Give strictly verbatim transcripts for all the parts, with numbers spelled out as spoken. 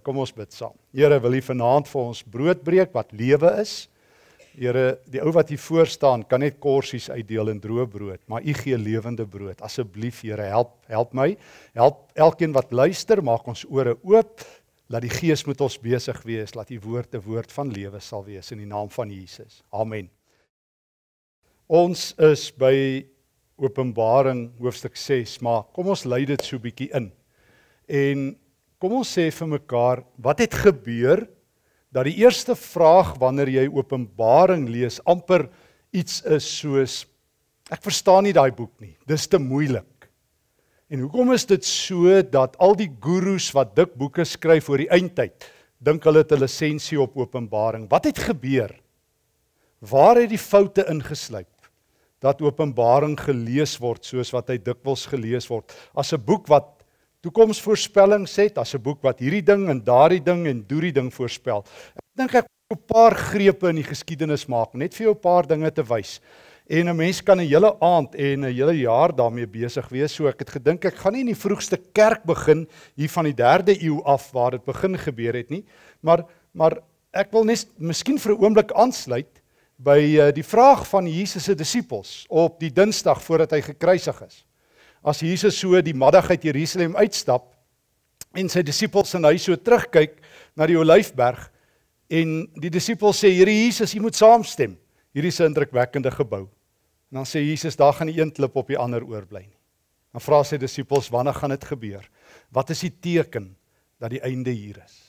Kom ons bid saam. Here, wil U vanaand vir ons brood breek wat lewe is. Here, die ou wat hier voor staan kan net korsies uitdeel en droë brood, maar U gee lewende brood. Asseblief Here, help help my. Help elkeen wat luister, maak ons ore oop. Laat die Gees met ons besig wees, laat U woord 'n woord van lewe sal wees in die naam van Jesus. Amen. Ons is by Openbaring hoofstuk ses, maar kom ons lei dit so 'n bietjie in. En kom ons sê vir mekaar, wat het gebeur dat die eerste vraag wanneer jy Openbaring lees amper iets is soos, ek verstaan nie daai boek nie, dis te moeilik. En hoekom is dit so dat al die gurus wat dik boeke skryf oor die eindtyd, dink hulle het 'n lisensie op Openbaring? Wat het gebeur? Waar het die foute ingesluip? Dat Openbaring gelees word soos wat hy dikwels gelees word, as 'n boek wat toekomsvoorspellings het, as 'n boek wat hierdie ding en daardie ding en doerie ding voorspel. Ek dink ek wil 'n paar grepe in die geskiedenis maak, net vir jou 'n paar dinge te wys. En 'n mens kan 'n hele aand en 'n hele jaar daarmee besig wees, so ek het gedink ek gaan nie in die vroegste kerk begin hier van die derde eeu af waar dit begin gebeur het nie, maar maar ek wil net miskien vir 'n oomblik aansluit by uh, die vraag van Jesus se disippels op die Dinsdag voordat hy gekruisig is. As Jesus so die middag uit Jerusalem uitstap en sy disippels en hy so terugkyk na die Olyfberg en die disippels sê, Here Jesus, U moet saamstem. Hierdie is 'n indrukwekkende gebou. En dan sê Jesus, daar gaan nie een klip op die ander oorbly nie. Dan vra sy disippels, wanneer gaan dit gebeur? Wat is die teken dat die einde hier is?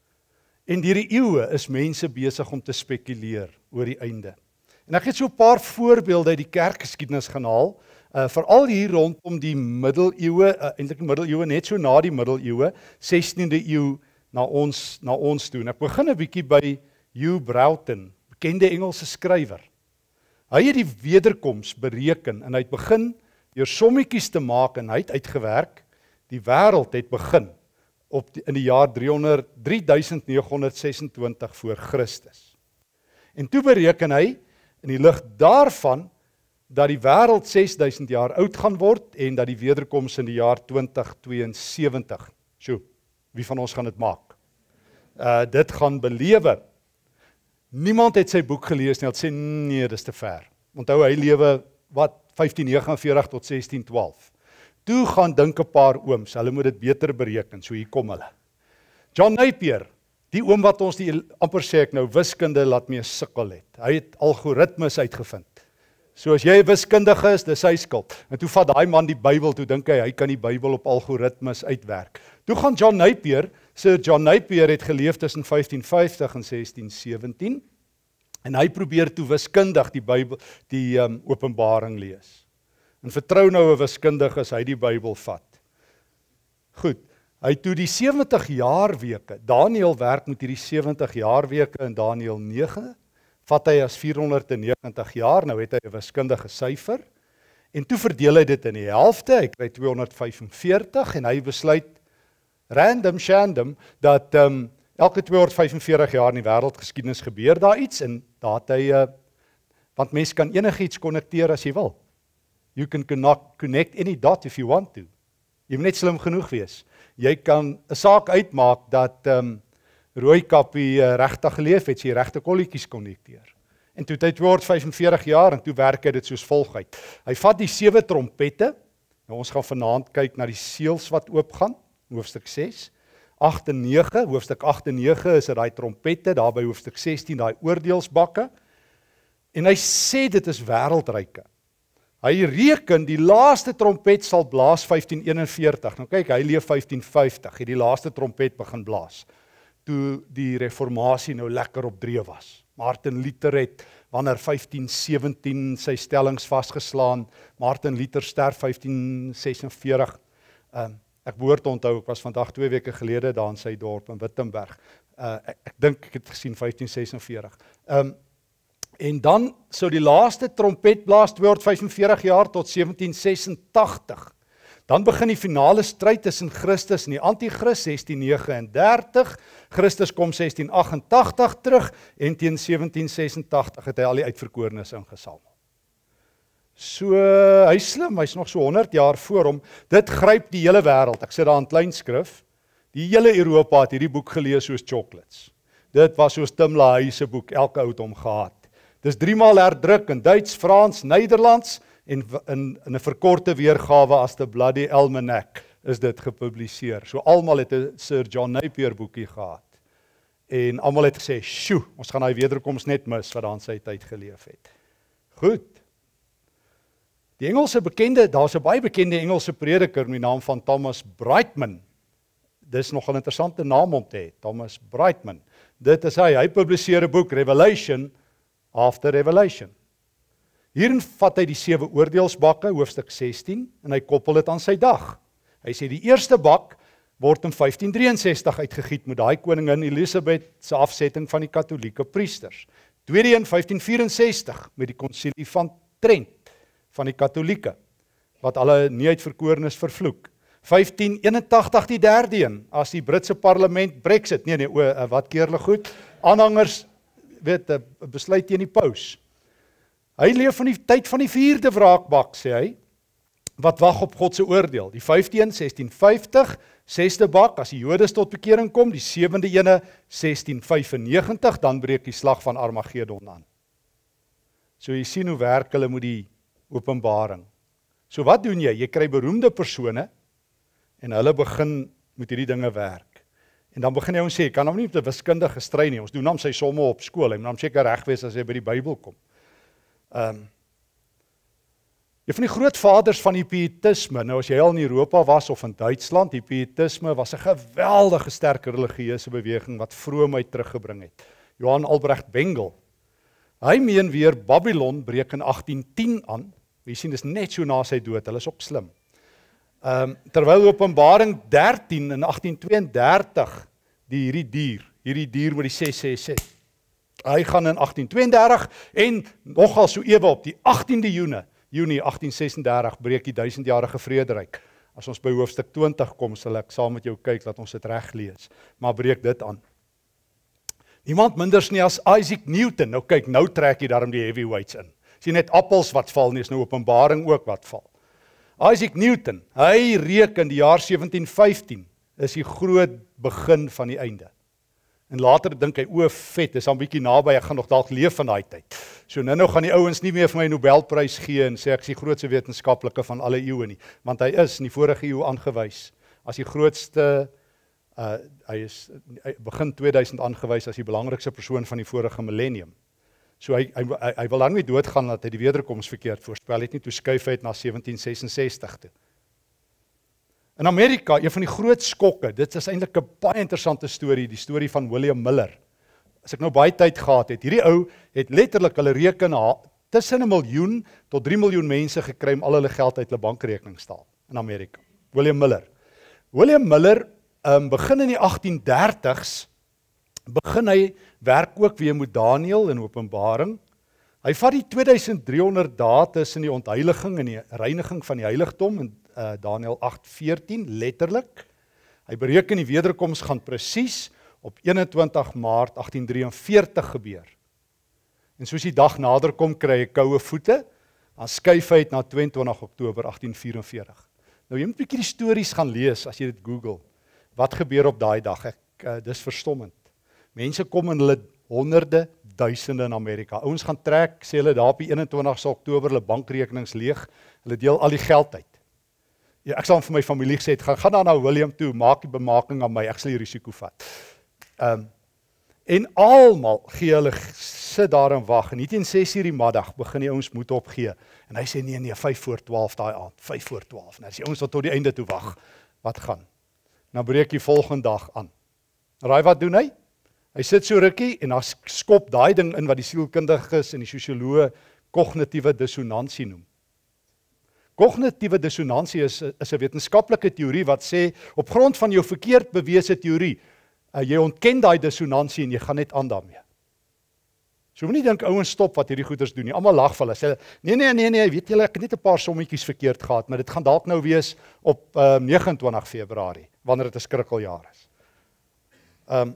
En deur die eeue is mense besig om te spekuleer oor die einde. En ek het so 'n paar voorbeelde uit die kerkgeskiedenis gaan haal, uh, veral hier rondom die middeleeue, uh, eintlik die middeleeue net so na die middeleeue, sestiende eeu na ons na ons toe. En ek begin 'n bietjie by Hugh Broughton, bekende Engelse skrywer. Hy het die wederkoms bereken en hy het begin deur sommetjies te maak en hy het uitgewerk, die wêreld het begin op die, in die jaar drie duisend nege honderd sesentwintig voor Christus. En toe bereken hy in die lig daarvan dat die wêreld ses duisend jaar oud gaan word en dat die wederkoms in die jaar twintig tweeënsewentig. Sjoe, wie van ons gaan dit maak? Uh, dit gaan belewe. Niemand het sy boek gelees nie, het sê nee, dis te ver. Onthou hy lewe wat vyftien negenenveertig tot sestien twaalf. Toe gaan dink 'n paar ooms, hulle moet dit beter bereken, so hier kom hulle. John Napier, die oom wat ons die amper sê ek nou wiskunde laat mee sukkel het. Hy het algoritmes uitgevind. So as jy 'n wiskundige is, dis sy skuld. En toe vat daai man die Bybel, toe dink hy hy kan die Bybel op algoritmes uitwerk. Toe gaan John Napier, Sir John Napier het geleef tussen vyftien vyftig en sestien sewentien en hy probeer toe wiskundig die Bybel, die um, Openbaring lees. En vertrou nou 'n wiskundige as hy die Bybel vat. Goed, hy toe die sewentig jaar weke, Daniël werk met hierdie sewentig jaar weke in Daniël nege, vat hy as vierhonderdnegentig jaar, nou het hy 'n wiskundige syfer, en toe verdeel hy dit in die helfte, hy kry tweehonderdvyfenveertig, en hy besluit, random shandom, dat um, elke tweehonderdvyfenveertig jaar in die wêreldgeskiedenis gebeur daar iets, en daar het hy, uh, want mens kan enigiets konnekteer as jy wil. You can connect any dot if you want to. Jy moet net slim genoeg wees. Jy kan 'n saak uitmaak dat um, Rooikappie uh, regtig geleef het, sy regte kolletjies konnekteer. En toe het hy tweehonderdvyfenveertig jaar en toe werk hy dit soos volg uit. Hy vat die sewe trompette. Nou ons gaan vanaand kyk na die seels wat oopgaan, hoofstuk ses. agt en nege, hoofstuk agt en nege is dit daai trompette, daar by hoofstuk sestien daai oordeelsbakke. En hy sê dit is wêreldryke. Hy reken die laaste trompet sal blaas vyftien eenenveertig. Nou kyk, hy leef vyftien vyftig, het die laaste trompet begin blaas. Toe die reformatie nou lekker op dreef was. Martin Luther het wanneer vyftien sewentien sy stellings vasgeslaan. Martin Luther sterf vyftien sesenveertig. Um, ek behoort te onthou, ek was vandag twee weke gelede daar in sy dorp in Wittenberg. Uh, ek, ek dink ek het gesien vyftien sesenveertig. Um, En dan sou die laaste trompet blaas tweehonderdvyfenveertig jaar tot sewentien sesentagtig. Dan begin die finale stryd tussen Christus en die anti-Christ sestien negenendertig. Christus kom sestien agt-en-tagtig terug en teen sewentien sesentagtig het hy al die uitverkorenes ingesamel. So hy's slim, hy's nog so honderd jaar voor hom. Dit gryp die hele wêreld. Ek sit daar in kleinskrif. Die hele Europa het hierdie boek gelees soos chocolates. Dit was soos Tim LaHaye se boek, elke ou het hom gehad. Dis drie maal herdruk in Duits, Frans, Nederlands en in, in 'n verkorte weergawe as The Bloody Almanac is dit gepubliseer. So almal het 'n Sir John Napier boekie gehad. En almal het gesê, "Sjoe, ons gaan daai wederkoms net mis wat daar in sy tyd geleef het." Goed. Die Engelse bekende, daar's 'n baie bekende Engelse prediker met die naam van Thomas Brightman. Dis nog 'n interessante naam om te hê, Thomas Brightman. Dit is hy, hy publiseer 'n boek, Revelation After Revelation. Hierin vat hy die sewe oordeelsbakke, hoofstuk sestien, en hy koppel dit aan sy dag. Hy sê die eerste bak word in vyftien drieënsestig uitgegiet met daai koningin Elisabeth se afsetting van die katolieke priesters. Tweede een vyftien vierensestig met die konsilie van Trent van die katolieke, wat alle nie uitverkorenes vervloek. vyftien eenentagtig die derde een, as die Britse parlement Brexit, nee nee, o, wat keerlik goed, aanhangers, weet, besluit teen die paus. Hy leef van die tyd van die vierde wraakbak, sê hy, wat wag op God se oordeel. Die vyfde een, sestien vyftig, sesde bak, as die Jode tot bekering kom, die sewende ene, sestien vyfennegentig, dan breek die slag van Armageddon aan. So jy sien hoe werk hulle met die openbaring. So wat doen jy? Jy kry beroemde persone, en hulle begin met hierdie dinge werk. En dan begin hy ons sê, kan hom nie op 'n wiskundige stry nie, ons doen hom sy somme op skool, hy moet hom seker reg wees as hy by die Bybel kom. Um, Een van die grootvaders van die pietisme, nou as jy al in Europa was of in Duitsland, die pietisme was 'n geweldige sterke religieuse beweging wat vroomheid teruggebring het. Johann Albrecht Bengel. Hy meen weer Babylon breek in agtien tien aan. Jy sien, dis net so na sy dood, hulle is ook slim. Um, terwyl Openbaring dertien in agtien tweeëndertig die hierdie dier, hierdie dier met die ses ses ses. Hy gaan in agtien tweeëndertig en nogal so ewe op die agtiende Junie, Junie agtien sesendertig breek die duisendjarige vrederyk. As ons by hoofstuk twintig kom, sal ek saam met jou kyk dat ons dit reg lees. Maar breek dit aan. Niemand minders nie as Isaac Newton. Nou kyk, nou trek jy daarom die heavyweights in. Sien net appels wat val nie, is nou Openbaring ook wat val. Isaac Newton, hy reken die jaar sewentien vyftien is die groot begin van die einde. En later dink hy, o vet, is al 'n bietjie naby, ek gaan nog dalk leef van daai tyd. So nou nou gaan die ouens nie meer vir my Nobelprys gee en sê ek is die grootste wetenskaplike van alle eeue nie, want hy is in die vorige eeu aangewys as die grootste, uh, hy is hy begin tweeduisend aangewys as die belangrikste persoon van die vorige millennium. So hy, hy, hy, hy wil lang nie doodgaan dat hy die wederkoms verkeerd voorspel het nie, toe skuif hy het na sewentien sesensestig toe. In Amerika, een van die groot skokke, dit is eintlik 'n baie interessante storie, die storie van William Miller. As ek nou baie tyd gehad het, hierdie ou het letterlik hulle reken tussen 'n miljoen tot drie miljoen mense gekry om al hulle geld uit hulle bankrekening staal in Amerika. William Miller. William Miller um, begin in die agtien dertigs, begin hy werk ook weer met Daniël in Openbaring. Hy vat die twee duisend driehonderd dae tussen die ontheiliging en die reiniging van die heiligdom in uh, Daniël agt veertien, letterlik. Hy bereken die wederkoms gaan presies op eenentwintig Maart agtien drieënveertig gebeur. En soos die dag nader kom, kry hy koue voete, dan skuif hy het na twee en twintig Oktober agtien vyf-en-veertig. Nou jy moet 'n bietjie die stories gaan lees as jy dit Google. Wat gebeur op daai dag? Ek uh, dis verstommend. Mense kom in hulle honderde, duisende in Amerika. Ouens gaan trek, sê hulle daar op die eenentwintigste Oktober hulle bankrekenings leeg. Hulle deel al die geld uit. Ja, ek sal vir my familie gesê, gaan gaan dan na William toe, maak die bemaking aan my, ek sal die risiko vat. Um, en almal gee hulle sit daar en wag. En nie teen ses uur die middag begin die ouens moed opgee. En hy sê nee nee, vyf voor twaalf daai aand, vyf voor twaalf. Nou dis die ouens wat tot die einde toe wag. Wat gaan? Nou breek die volgende dag aan. Raai wat doen hy? Hy sit so rukkie en dan skop daai ding in wat die sielkundiges en die sosioloë kognitiewe dissonansie noem. Kognitiewe dissonansie is, is 'n wetenskaplike teorie wat sê, op grond van jou verkeerd bewese teorie, uh, jy ontken daai dissonansie en jy gaan net aan daarmee. So moenie dink ouens stop wat hierdie goeters doen nie. Almal lag vir hulle. Sê, nee nee nee nee, weet julle, ek het net 'n paar sommetjies verkeerd gehad, maar dit gaan dalk nou wees op uh, neges en twintig Februarie, wanneer dit 'n skrikkeljaar is. Um,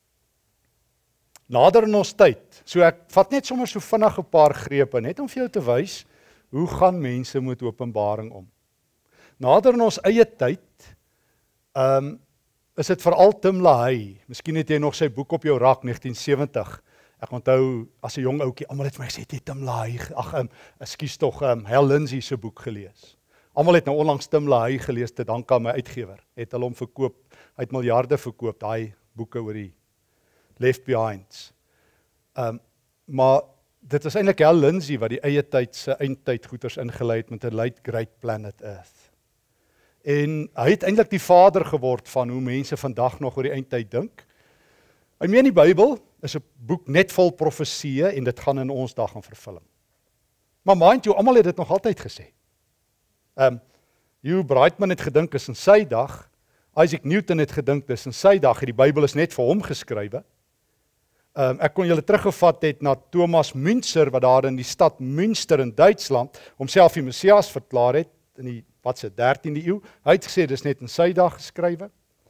Nader in ons tyd, so ek vat net sommer so vinnig 'n paar grepe, net om vir jou te wys, hoe gaan mense met Openbaring om? Nader in ons eie tyd, um, is dit veral Tim LaHaye. Miskien het jy nog sy boek op jou rak, negtien sewentig. Ek onthou, as 'n jong ouetjie, almal het vir my gesê, het jy Tim LaHaye, ag, um, ekskuus tog, um, Hal Lindsey se boek gelees. Almal het nou onlangs Tim LaHaye gelees, te dank aan my uitgewer. Het hulle hom verkoop, hy het miljarde verkoop, daai boeke oor die Left Behinds. Um, maar dit is eintlik Hal Lindsey wat die eie tyd se eindtyd goeters ingelei het met 'n Late Great Planet Earth. En hy het eintlik die vader geword van hoe mense vandag nog oor die eindtyd dink. Hy meen die Bybel is 'n boek net vol profesieë en dit gaan in ons dag in vervulling. Maar mind you, almal het dit nog altyd gesê. Um, Hugh Brightman het gedink is in sy dag, Isaac Newton het gedink dis in sy dag, die Bybel is net vir hom geskrywe. Um, ek kon julle teruggevat het na Thomas Müntzer, wat daar in die stad Münster in Duitsland, homself die Messias verklaar het, in die wat se dertiende eeu. Hy het gesê dis net in sy dag geskrywe.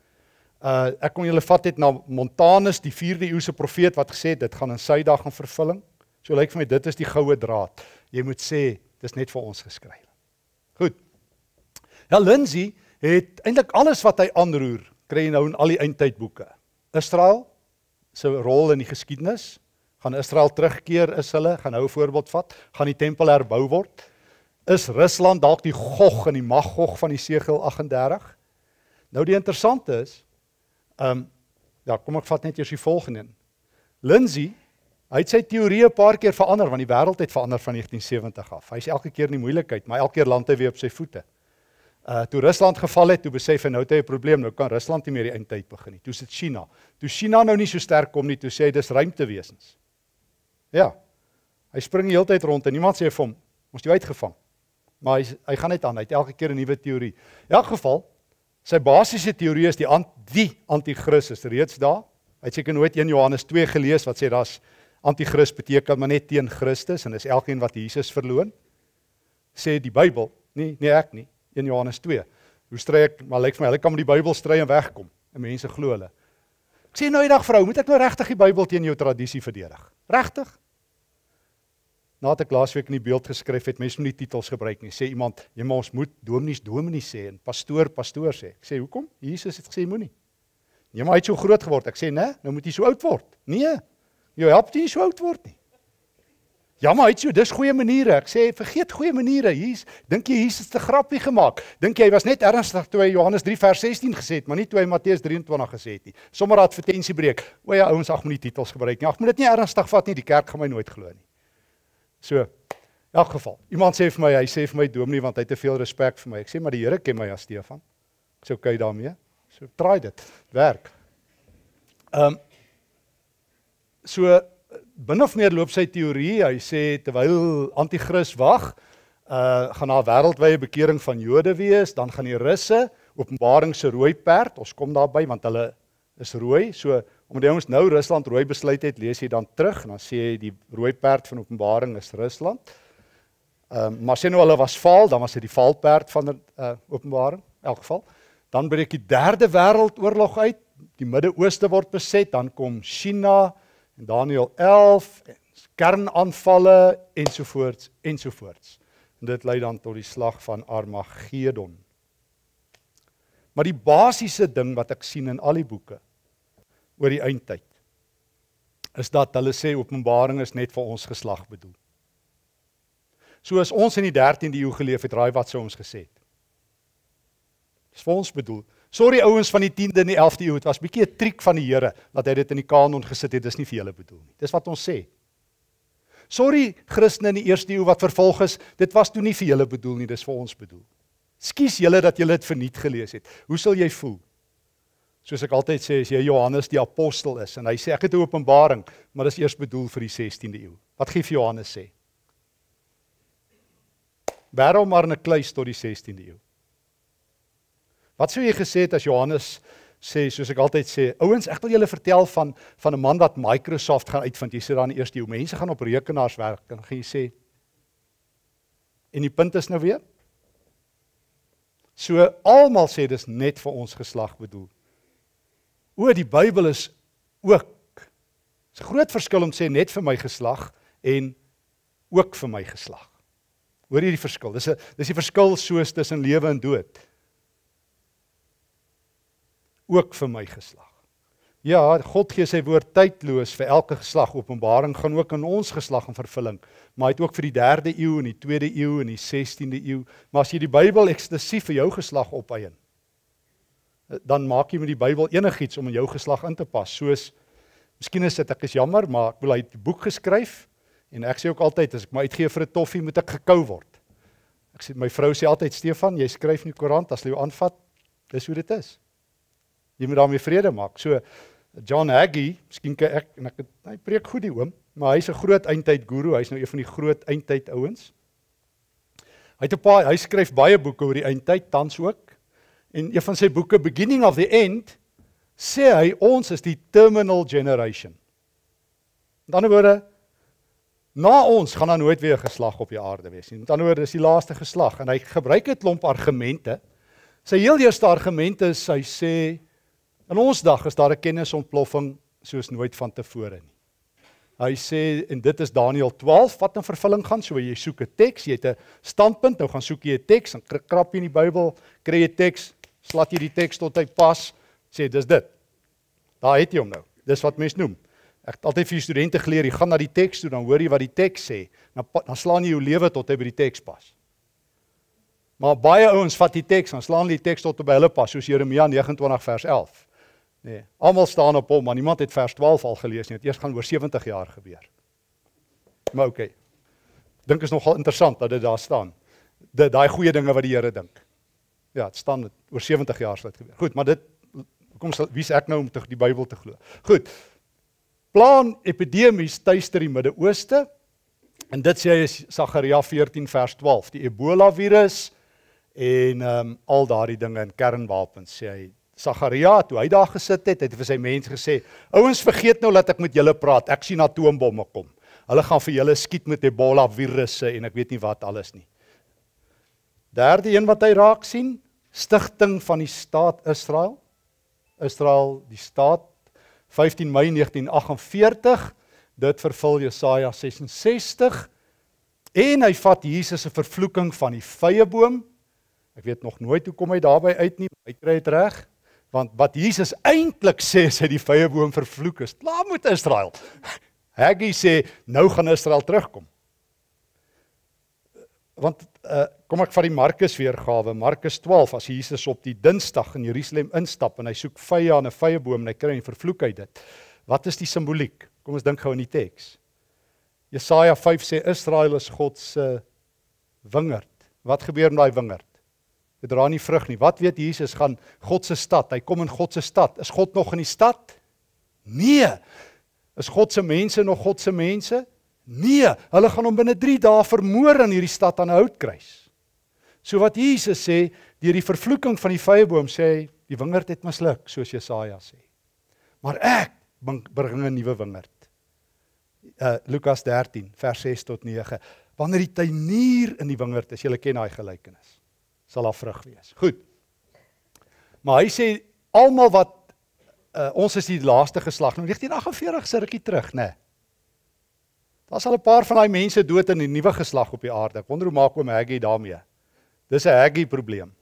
Uh, ek kon julle vat het na Montanus, die vierde eeuse profeet, wat gesê het, dit gaan in sy dag in vervulling. So lyk vir my, dit is die goue draad. Jy moet sê, dis net vir ons geskrywe. Goed. Ja, Lindsey het eintlik alles wat hy aanroer, kry jy nou in al die eindtydboeke. Israel se rol in die geskiedenis, gaan Israel terugkeer, is hulle, gaan nou 'n voorbeeld vat, gaan die tempel herbou word, is Rusland dalk die Gog en die Magog van die Segel agt en dertig? Nou die interessante is, um, ja, kom ek vat net eers die volgende in. Lindsey, hy het sy teorie 'n paar keer verander, want die wêreld het verander van negtien sewentig af. Hy is elke keer in die moeilikheid, maar elke keer land hy weer op sy voete. Uh, toe Rusland geval het, toe besef hy nou het hy 'n probleem, nou kan Rusland nie meer die eindtyd begin nie. Toe is dit China. Toe China nou nie so sterk kom nie, toe sê hy dis ruimtewesens. Ja, hy spring die hele tyd rond en niemand sê vir hom, moes jy uitgevang. Maar hy, hy gaan net aan, hy het elke keer 'n nuwe teorie. In elk geval, sy basiese teorie is die, die anti-Christus is reeds daar. Hy het seker nooit een Johannes twee gelees wat sê daar's anti-Christ beteken maar net teen Christus en is elkeen wat Jesus verloon. Sê die Bybel, nie, nie ek nie. een Johannes twee. Hoe stry ek, maar lyk vir my, hulle kan met die Bybel stry en wegkom. En mense glo hulle. Ek sê nou eendag vrou, moet ek nou regtig die Bybel teen jou tradisie verdedig? Regtig? Nadat ek laasweek in die beeld geskryf het, mense moet nie titels gebruik nie. Sê iemand, jy maar ons moet dominees dominees sê en pastoor pastoor sê. Ek sê hoekom? Jesus het gesê moenie. Nee, maar hy het so groot geword. Ek sê nee, nou moet jy so oud word. Nee. Jou help jy nie so oud word nie. Ja, maar hy het so, dis goeie maniere. Ek sê, vergeet goeie maniere. Hier, dink jy Jesus het 'n grappie gemaak? Dink jy hy was net ernstig toe hy Johannes drie vers sestien gesê het, maar nie toe hy Matteus drie en twintig gesê het nie. Sommer advertensie breek. O ja, ouens, ag moet nie titels gebruik nie. Ag moet dit nie ernstig vat nie. Die kerk gaan my nooit glo nie. So, in elk geval. Iemand sê vir my, hy sê vir my dominee want hy het te veel respek vir my. Ek sê maar die Here ken my as Stefan. Ek sê okay daarmee. So try dit. Werk. Ehm um, so binne of meer loop sy teorie, hy sê terwyl anti-Kris wag, uh, gaan daar 'n wêreldwye bekering van Jode wees, dan gaan die Russe, Openbaring se rooi perd, ons kom daarby want hulle is rooi, so omdat ons nou Rusland rooi besluit het, lees jy dan terug, en dan sê jy die rooi perd van Openbaring is Rusland. Um, maar sê nou hulle was vaal, dan was dit die valperd van die uh, Openbaring, in elk geval. Dan breek die derde wêreldoorlog uit, die Midde-Ooste word beset, dan kom China, en Daniël elf, en kernaanvalle, ensovoorts, ensovoorts. En dit lei dan tot die slag van Armageddon. Maar die basiese ding wat ek sien in al die boeke, oor die eindtyd, is dat hulle sê Openbaring is net vir ons geslag bedoel. So as ons in die dertiende eeu geleef het, raai wat sou ons gesê het? Dis vir ons bedoel. Sorry ouens van die tiende en die elfde eeu, het was bietjie 'n triek van die Here, dat hy dit in die kanon gesit het, dis nie vir julle bedoel nie. Dis wat ons sê. Sorry Christene in die eerste eeu wat vervolg is, dit was toe nie vir julle bedoel nie, dis vir ons bedoel. Skus julle dat julle dit verniet gelees het. Hoe sal jy voel? Soos ek altyd sê, as jy Johannes die apostel is, en hy sê, ek het 'n openbaring, maar dis eers bedoel vir die sestiende eeu. Wat gee vir Johannes sê? Bær hom maar in 'n kluis tot die sestiende eeu. Wat sou jy gesê het as Johannes sê, soos ek altyd sê, ouens, ek wil julle vertel van, van 'n man wat Microsoft gaan uitvind, jy sê daar in die eerste eeu, mense gaan op rekenaars werk, en dan gaan jy sê, en die punt is nou weer, so almal sê dis net vir ons geslag bedoel. O, die Bybel is ook, is 'n groot verskil om te sê net vir my geslag, en ook vir my geslag. Hoor jy die verskil? Dis 'n dis die verskil soos tussen lewe en dood. ook vir my geslag. Ja, God gee sy woord tydloos vir elke geslag. Openbaring gaan ook in ons geslag in vervulling. Maar hy het ook vir die derde eeu en die tweede eeu en die sestiende eeu. Maar as jy die Bybel eksklusief vir jou geslag opeien, dan maak jy met die Bybel enigiets om in jou geslag in te pas. Soos, miskien is dit, ek is jammer, maar ek wil uit die boek geskryf, en ek sê ook altyd, as ek my uitgee vir 'n toffie, moet ek gekou word. Ek sê, my vrou sê altyd, Stefan, jy skryf in die koerant, as jy jou aanvat, dis hoe dit is. Jy moet daarmee vrede maak. So, John Hagee, miskien kan ek, en ek, hy preek goed die oom, maar hy's 'n groot eindtyd guru, hy's nou een van die groot eindtyd ouens. Hy het 'n paar, hy skryf baie boeke oor die eindtyd, tans ook, en een van sy boeke, Beginning of the End, sê hy, ons is die terminal generation. Met ander woorde, na ons gaan daar nooit weer 'n geslag op die aarde wees nie. Met ander woorde, dis die laaste geslag, en hy gebruik 'n klomp argumente. Sy heel eerste argumente is, hy sê, in ons dag is daar 'n kennisontploffing soos nooit van tevore nie. Hy sê, en dit is Daniël twaalf, wat in vervulling gaan, so jy soek 'n teks, jy het 'n standpunt, nou gaan soek jy 'n teks, dan krap jy in die Bybel, kry jy 'n teks, slat jy die teks tot hy pas, sê, dis dit. Daar het jy hom nou, dis wat mens noem. Ek het altyd vir die studente geleer, jy gaan na die teks toe, dan hoor jy wat die teks sê, dan, dan slaan jy jou lewe tot hy by die teks pas. Maar baie ouens vat die teks, dan slaan die teks tot by hulle pas, soos Jeremia negenentwintig vers elf. Nee, almal staan op hom, maar niemand het vers twaalf al gelees nie, het eers gaan oor sewentig jaar gebeur. Maar oké, okay. Dink is nogal interessant dat dit daar staan. Dit, daai goeie dinge wat die Here dink. Ja, het staan het, oor sewentig jaar sal dit gebeur. Goed, maar dit, kom, wie's ek nou om te, die Bybel te glo? Goed, plan epidemies tuister die Midde-Ooste, en dit sê is Sagaria veertien vers twaalf, die Ebola virus, en um, al daardie dinge in kernwapens, sê hy, Sagaria, toe hy daar gesit het, het hy vir sy mense gesê, ouens vergeet nou dat ek met julle praat, ek sien atoombomme kom. Hulle gaan vir julle skiet met Ebola virusse en ek weet nie wat alles nie. Derde een wat hy raak sien, stigting van die staat Israel. Israel, die staat, vyftien Mei negentien agt en veertig, dit vervul Jesaja ses en sestig, en hy vat Jesus se vervloeking van die vyeboom. Ek weet nog nooit hoe kom hy daarby uit nie, hy kry dit reg. Want wat Jesus eintlik sê, as hy die vyeboom vervloek is, klaar met Israel. Hagee sê, nou gaan Israel terugkom. Want, uh, kom ek van die Markus weergawe, Markus twaalf, as Jesus op die Dinsdag in Jerusalem instap, en hy soek vye aan 'n vyeboom, en hy kry en vervloek hy dit. Wat is die simboliek? Kom ons dink gou in die teks. Jesaja vyf sê, Israel is God se wingerd. Wat gebeur met daai wingerd? Dit dra nie vrug nie. Wat weet Jesus, gaan God se stad, hy kom in God se stad. Is God nog in die stad? Nee. Is God se mense nog God se mense? Nee. Hulle gaan hom binne drie dae vermoor in hierdie stad aan 'n houtkruis. So wat Jesus sê, deur die vervloeking van die vyeboom sê hy, die wingerd het misluk, soos Jesaja sê. Maar ek bring 'n nuwe wingerd. Uh, Lukas dertien, vers ses tot nege. Wanneer die tuinier in die wingerd is, julle ken daai gelykenis, sal daar vrug wees. Goed. Maar hy sê, almal wat, uh, ons is die laaste geslag, nou negentien agt en veertig is 'n rukkie terug, né? Nee. Daar sal 'n paar van daai mense dood in die nuwe geslag op die aarde. Ek wonder hoe maak oom Hagee daarmee? Dis 'n Hagee probleem.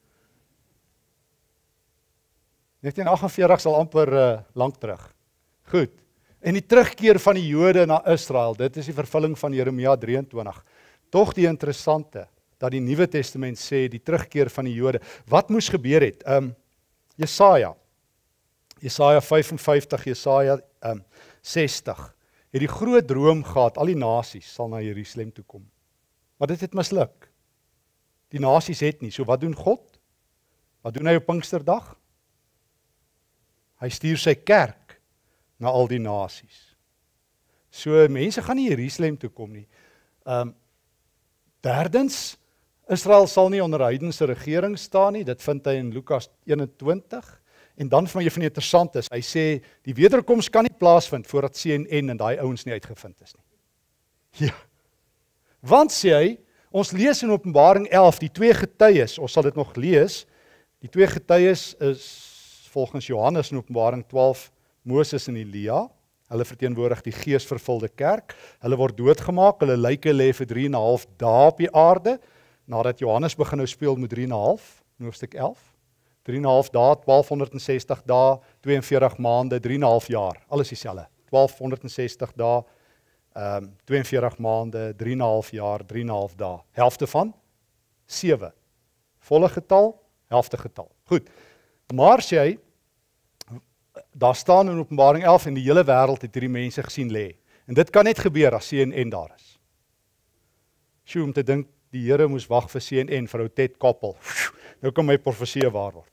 negentien agt en veertig sal amper uh, lank terug. Goed. En die terugkeer van die Jode na Israel, dit is die vervulling van Jeremia drieëntwintig. Tog die interessante, dat die Nuwe Testament sê, die terugkeer van die Jode. Wat moes gebeur het? Um, Jesaja, Jesaja vyf en vyftig, Jesaja um, sestig, het die groot droom gehad, al die nasies sal na Jerusalem toe kom. Maar dit het misluk. Die nasies het nie, so wat doen God? Wat doen hy op Pinksterdag? Hy stuur sy kerk na al die nasies. So mense gaan nie Jerusalem toe kom nie. Um, derdens, Israel sal nie onder heidense regering staan nie, dit vind hy in Lukas eenentwintig, en dan van my van die interessant is, hy sê, die wederkoms kan nie plaasvind, voordat C N N en daai ouens nie uitgevind is nie. Ja, want sê hy, ons lees in Openbaring elf, die twee getuies, ons sal dit nog lees, die twee getuies is, volgens Johannes in Openbaring twaalf, Moses en Elia, hulle verteenwoordig die geesvervulde kerk, hulle word doodgemaak, hulle lyke lê vir drie en 'n half dae op die aarde, nadat Johannes begin nou speel met drie en 'n half, in hoofstuk elf, drie en 'n half dae, twaalf sestig dae, twee en veertig maande, drie en 'n half jaar. Alles dieselfde. twaalf sestig dae, um, twee en veertig maande, drie en 'n half jaar, drie en 'n half dae. Helfte van sewe. Volle getal, helfte getal. Goed. Maar sê hy, daar staan in Openbaring elf en die hele wêreld het hierdie mense gesien lê. En dit kan net gebeur as C N N daar is. Sjoe, om te dink die Here moes wag vir C N N, vir ou Ted Koppel. Nou kan my profesie waar word.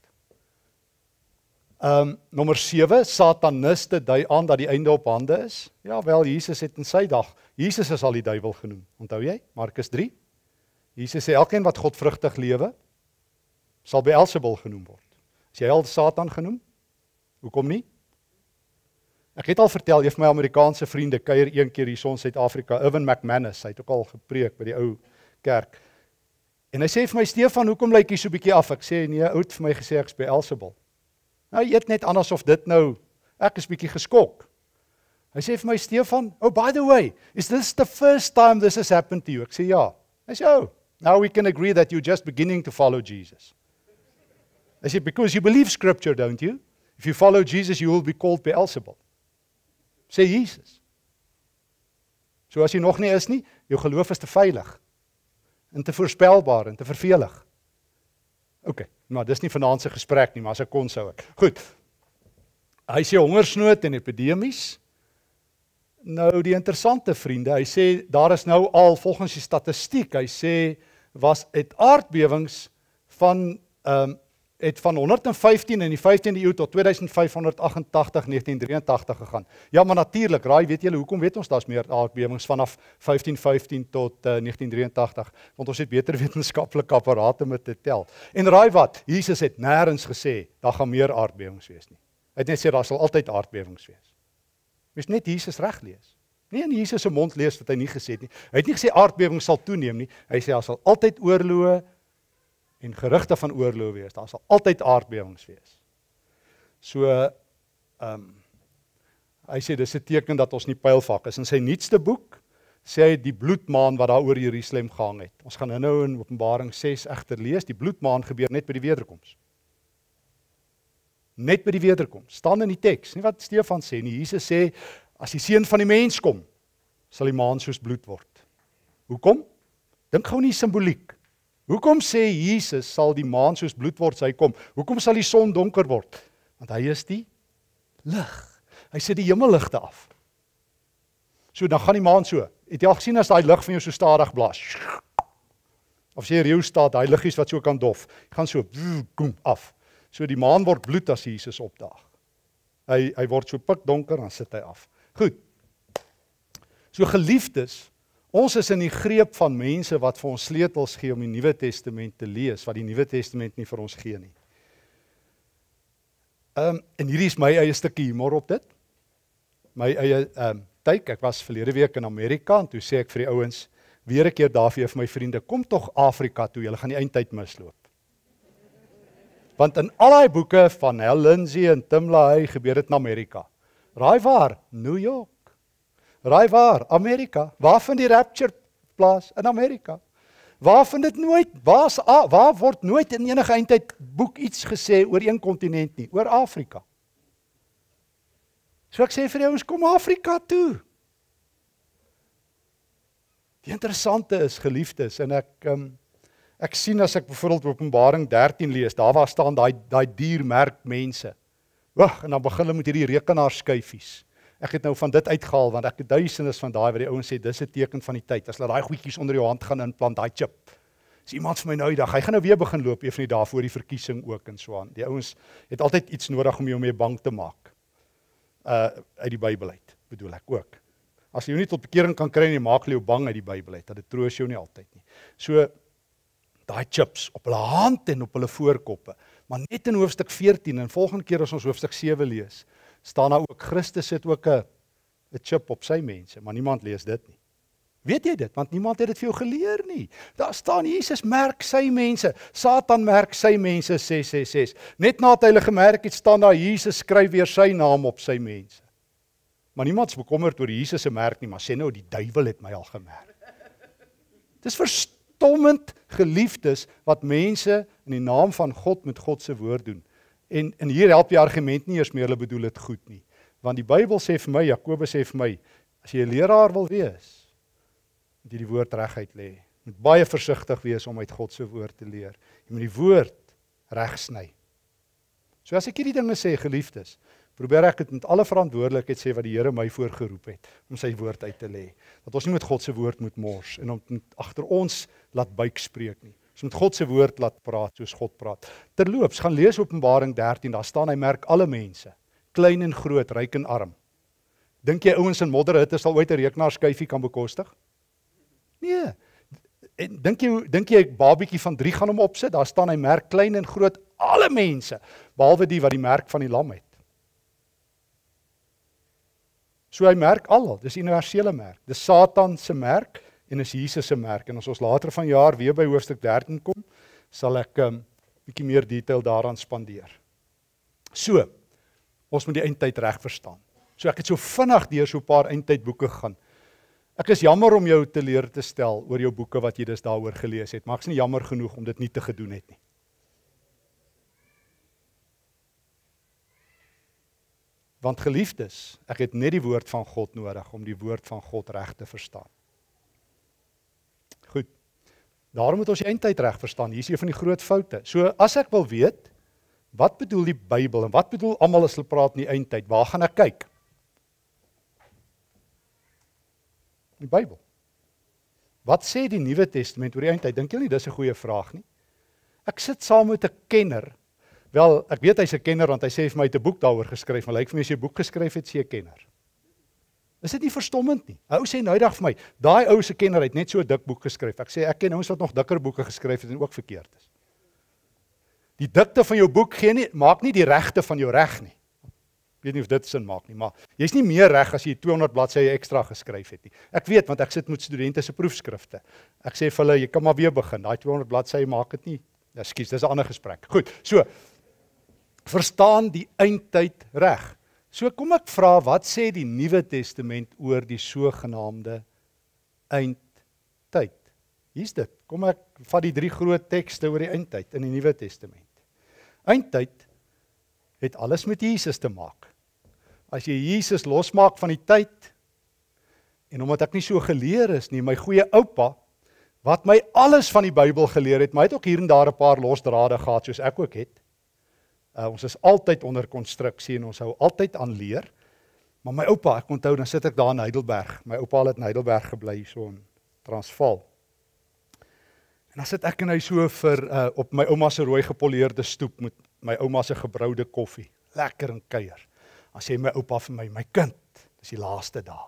Um, nommer sewe, sataniste dui aan dat die einde op hande is. Ja, wel, Jesus het in sy dag, Jesus is al die duiwel genoem. Onthou jy? Markus drie. Jesus sê, elkeen wat godvrugtig lewe, sal Beelzebul genoem word. Is jy al Satan genoem? Hoekom nie? Ek het al vertel, een van my Amerikaanse vriende kuier een keer hier in Suid-Afrika, Irvin McManus, hy het ook al gepreek by die ou kerk. En hy sê vir my, Stefan, hoekom lyk jy so bietjie af? Ek sê, nee, oud vir my gesê, ek is Beelzebul. Nou, jy eet net anders of dit nou, ek is bietjie geskok. Hy sê vir my, Stefan, oh, by the way, is this the first time this has happened to you? Ek sê, ja. Hy sê, oh, now we can agree that you're just beginning to follow Jesus. I said, because you believe scripture, don't you? If you follow Jesus, you will be called Beelzebul. Sê Jesus. So as jy nog nie is nie, jou geloof is te veilig, en te voorspelbaar, en te vervelig. Ok, maar dis nie vanaand se gesprek nie, maar as ek kon sou ek. Goed, hy sê hongersnood en epidemies. Nou die interessante vriende, hy sê, daar is nou al, volgens die statistiek, hy sê, was het aardbewings van, um, het van honderd vyftien in die vyftiende eeu tot twee duisend vyf honderd agt-en-tagtig, negentien drieëntagtig gegaan. Ja, maar natuurlik, raai, weet julle, hoekom weet ons daar's meer aardbewings vanaf vyftien vyftien tot uh, negentien drieëntagtig, want ons het beter wetenskaplike apparate met te tel. En raai wat, Jesus het nêrens gesê, daar gaan meer aardbewings wees nie. Hy het net sê, daar sal altyd aardbewings wees. Mens net Jesus reg lees. Nie in Jesus se mond lees wat hy nie gesê het nie. Hy het nie gesê aardbewings sal toeneem nie. Hy sê daar sal altyd oorloë en gerugte van oorloë wees. Daar sal altyd aardbewings wees. So um, hy sê dis 'n teken dat ons nie pylvak is. In sy nuutste boek sê hy die bloedmaan wat daar oor Jerusalem gehang het. Ons gaan nou in Openbaring ses egter lees, die bloedmaan gebeur net by die wederkoms. Net by die wederkoms. Staan in die teks, nie wat Stefan sê nie. Jesus sê, as die seun van die mens kom, sal die maan soos bloed word. Hoekom? Dink gou nie simboliek. Hoekom sê Jesus sal die maan soos bloed word as hy kom? Hoekom sal die son donker word? Want hy is die lig. Hy sit die hemelligte af. So dan gaan die maan so. Het jy al gesien as daai lig van jou so stadig blaas? Of sê reeu staat, daai liggies wat so kan dof, gaan so boem af. So die maan word bloed as Jesus opdaag. Hy hy word so pikdonker, dan sit hy af. Goed. So geliefdes, ons is in die greep van mense wat vir ons sleutels gee om die Nuwe Testament te lees, wat die Nuwe Testament nie vir ons gee nie. Um, en hierdie is my eie stukkie humor op dit. My eie um, take, ek was verlede week in Amerika, en toe sê ek vir die ouens, weer 'n keer daar vir my vriende, kom tog Afrika toe, julle gaan die eindtyd misloop. Want in al die boeke van Hal Lindsey en Tim LaHaye gebeur dit in Amerika. Raai waar? New York. Raai waar? Amerika. Waar vind die rapture plaas? In Amerika. Waar vind dit nooit? Waar's, waar word nooit in enige eindtyd boek iets gesê oor een kontinent nie? Oor Afrika. So ek sê vir jou, ons kom Afrika toe. Die interessante is, geliefdes, en ek... Um, Ek sien as ek byvoorbeeld Openbaring dertien lees, daar waar staan daai daai diermerk mense. Wag, en dan begin hulle met hierdie rekenaarskyfies. Ek het nou van dit uitgehaal, want ek het duisendes van daai wat die ouens sê, dis 'n teken van die tyd. As hulle daai goedjies onder jou hand gaan inplant, daai chip. Is iemand vir my nou die dag, hy gaan nou weer begin loop, een van die dae voor die verkiesing ook en so aan. Die ouens het altyd iets nodig om jou mee bang te maak. Uh uit die Bybel uit, bedoel ek ook. As jy jou nie tot bekering kan kry nie, maak hulle jou bang uit die Bybel uit. Dit troos jou nie altyd nie. So daai chips op hulle hand en op hulle voorkoppe. Maar net in hoofstuk veertien, en volgende keer as ons hoofstuk sewe lees, staan daar ook, Christus het ook 'n 'n chip op sy mense, maar niemand lees dit nie. Weet jy dit? Want niemand het dit vir jou geleer nie. Daar staan, Jesus merk sy mense, Satan merk sy mense, ses ses ses. Net nadat hy hulle gemerk het, staan daar, Jesus skryf weer sy naam op sy mense. Maar niemand is bekommerd oor Jesus se merk nie, maar sê nou, die duiwel het my al gemerk. Dis vers verstommend geliefdes wat mense in die naam van God met God se woord doen. En, en hier help die argument nie eers meer, hulle bedoel dit goed nie. Want die Bybel sê vir my, Jakobus sê vir my, as jy 'n leraar wil wees, moet jy die woord reguit lê. Moet baie versigtig wees om uit God se woord te leer. Jy moet die woord reg sny. So as ek hierdie dinge sê, geliefdes, probeer ek dit met alle verantwoordelikheid sê wat die Here my voorgeroep het, om sy woord uit te lê. Dat ons nie met God se woord moet mors, en om agter ons laat buik spreek nie. Ons moet God se woord laat praat, soos God praat. Terloops, gaan lees Openbaring dertien, daar staan hy merk alle mense, klein en groot, ryk en arm. Dink jy ouens in modderhitte sal ooit 'n rekenaarskyfie kan bekostig? Nee. En dink jy dink jy 'n babietjie van drie gaan hom opsit? Daar staan hy merk klein en groot, alle mense, behalwe die wat die merk van die lam het. So hy merk almal, dis 'n universele merk. Dis Satan se merk en is Jesus se merk. En as ons later vanjaar weer by hoofstuk dertien kom, sal ek 'n um, bietjie meer detail daaraan spandeer. So, ons moet die eindtyd reg verstaan. So ek het so vinnig deur so 'n paar eindtydboeke gegaan. Ek is jammer om jou te leer te stel oor jou boeke wat jy dus daaroor gelees het, maar ek is nie jammer genoeg om dit nie te gedoen het nie. Want geliefdes, ek het net die woord van God nodig om die woord van God reg te verstaan. Goed, daarom moet ons die eindtyd reg verstaan. Hier is een van die groot foute. So as ek wil weet, wat bedoel die Bybel en wat bedoel almal as hulle praat in die eindtyd, waar gaan ek kyk? Die Bybel. Wat sê die Nuwe Testament oor die eindtyd? Dink julle nie dis 'n goeie vraag nie? Ek sit saam met 'n kenner. Wel, ek weet hy's 'n kenner want hy sê vir my hy het 'n boek daaroor geskryf, maar lyk vir my as jy 'n boek geskryf het, sê 'n kenner. Is dit nie verstommend nie? 'n Ou sê nou eendag vir my, daai ou se kenner het net so 'n dik boek geskryf. Ek sê ek ken ouens wat nog dikker boeke geskryf het en ook verkeerd is. Die dikte van jou boek gee nie maak nie die regte van jou reg nie. Ek weet nie of dit sin maak nie, maar jy's nie meer reg as jy tweehonderd bladsye ekstra geskryf het nie. Ek weet want ek sit met studente se proefskrifte. Ek sê vir hulle, jy kan maar weer begin. Daai tweehonderd bladsye maak dit nie. Ekskuus, dis 'n ander gesprek. Goed. So verstaan die eindtyd reg. So kom ek vra, wat sê die Nuwe Testament oor die sogenaamde eindtyd? Hier's dit. Kom ek vat die drie groot tekste oor die eindtyd in die Nuwe Testament. Eindtyd het alles met Jesus te maak. As jy Jesus losmaak van die tyd, en omdat ek nie so geleer is nie, my goeie oupa, wat my alles van die Bybel geleer het, maar hy het ook hier en daar 'n paar losdrade gehad, soos ek ook het. Uh, ons is altyd onder konstruksie en ons hou altyd aan leer. Maar my oupa, ek onthou, dan sit ek daar in Heidelberg. My oupa het in Heidelberg gebly, so in Transvaal. En dan sit ek en hy so vir, uh, op my ouma se rooi gepoleerde stoep met my ouma se gebroude koffie. Lekker en kuier. Dan sê my oupa vir my, my kind, dis die laaste dae.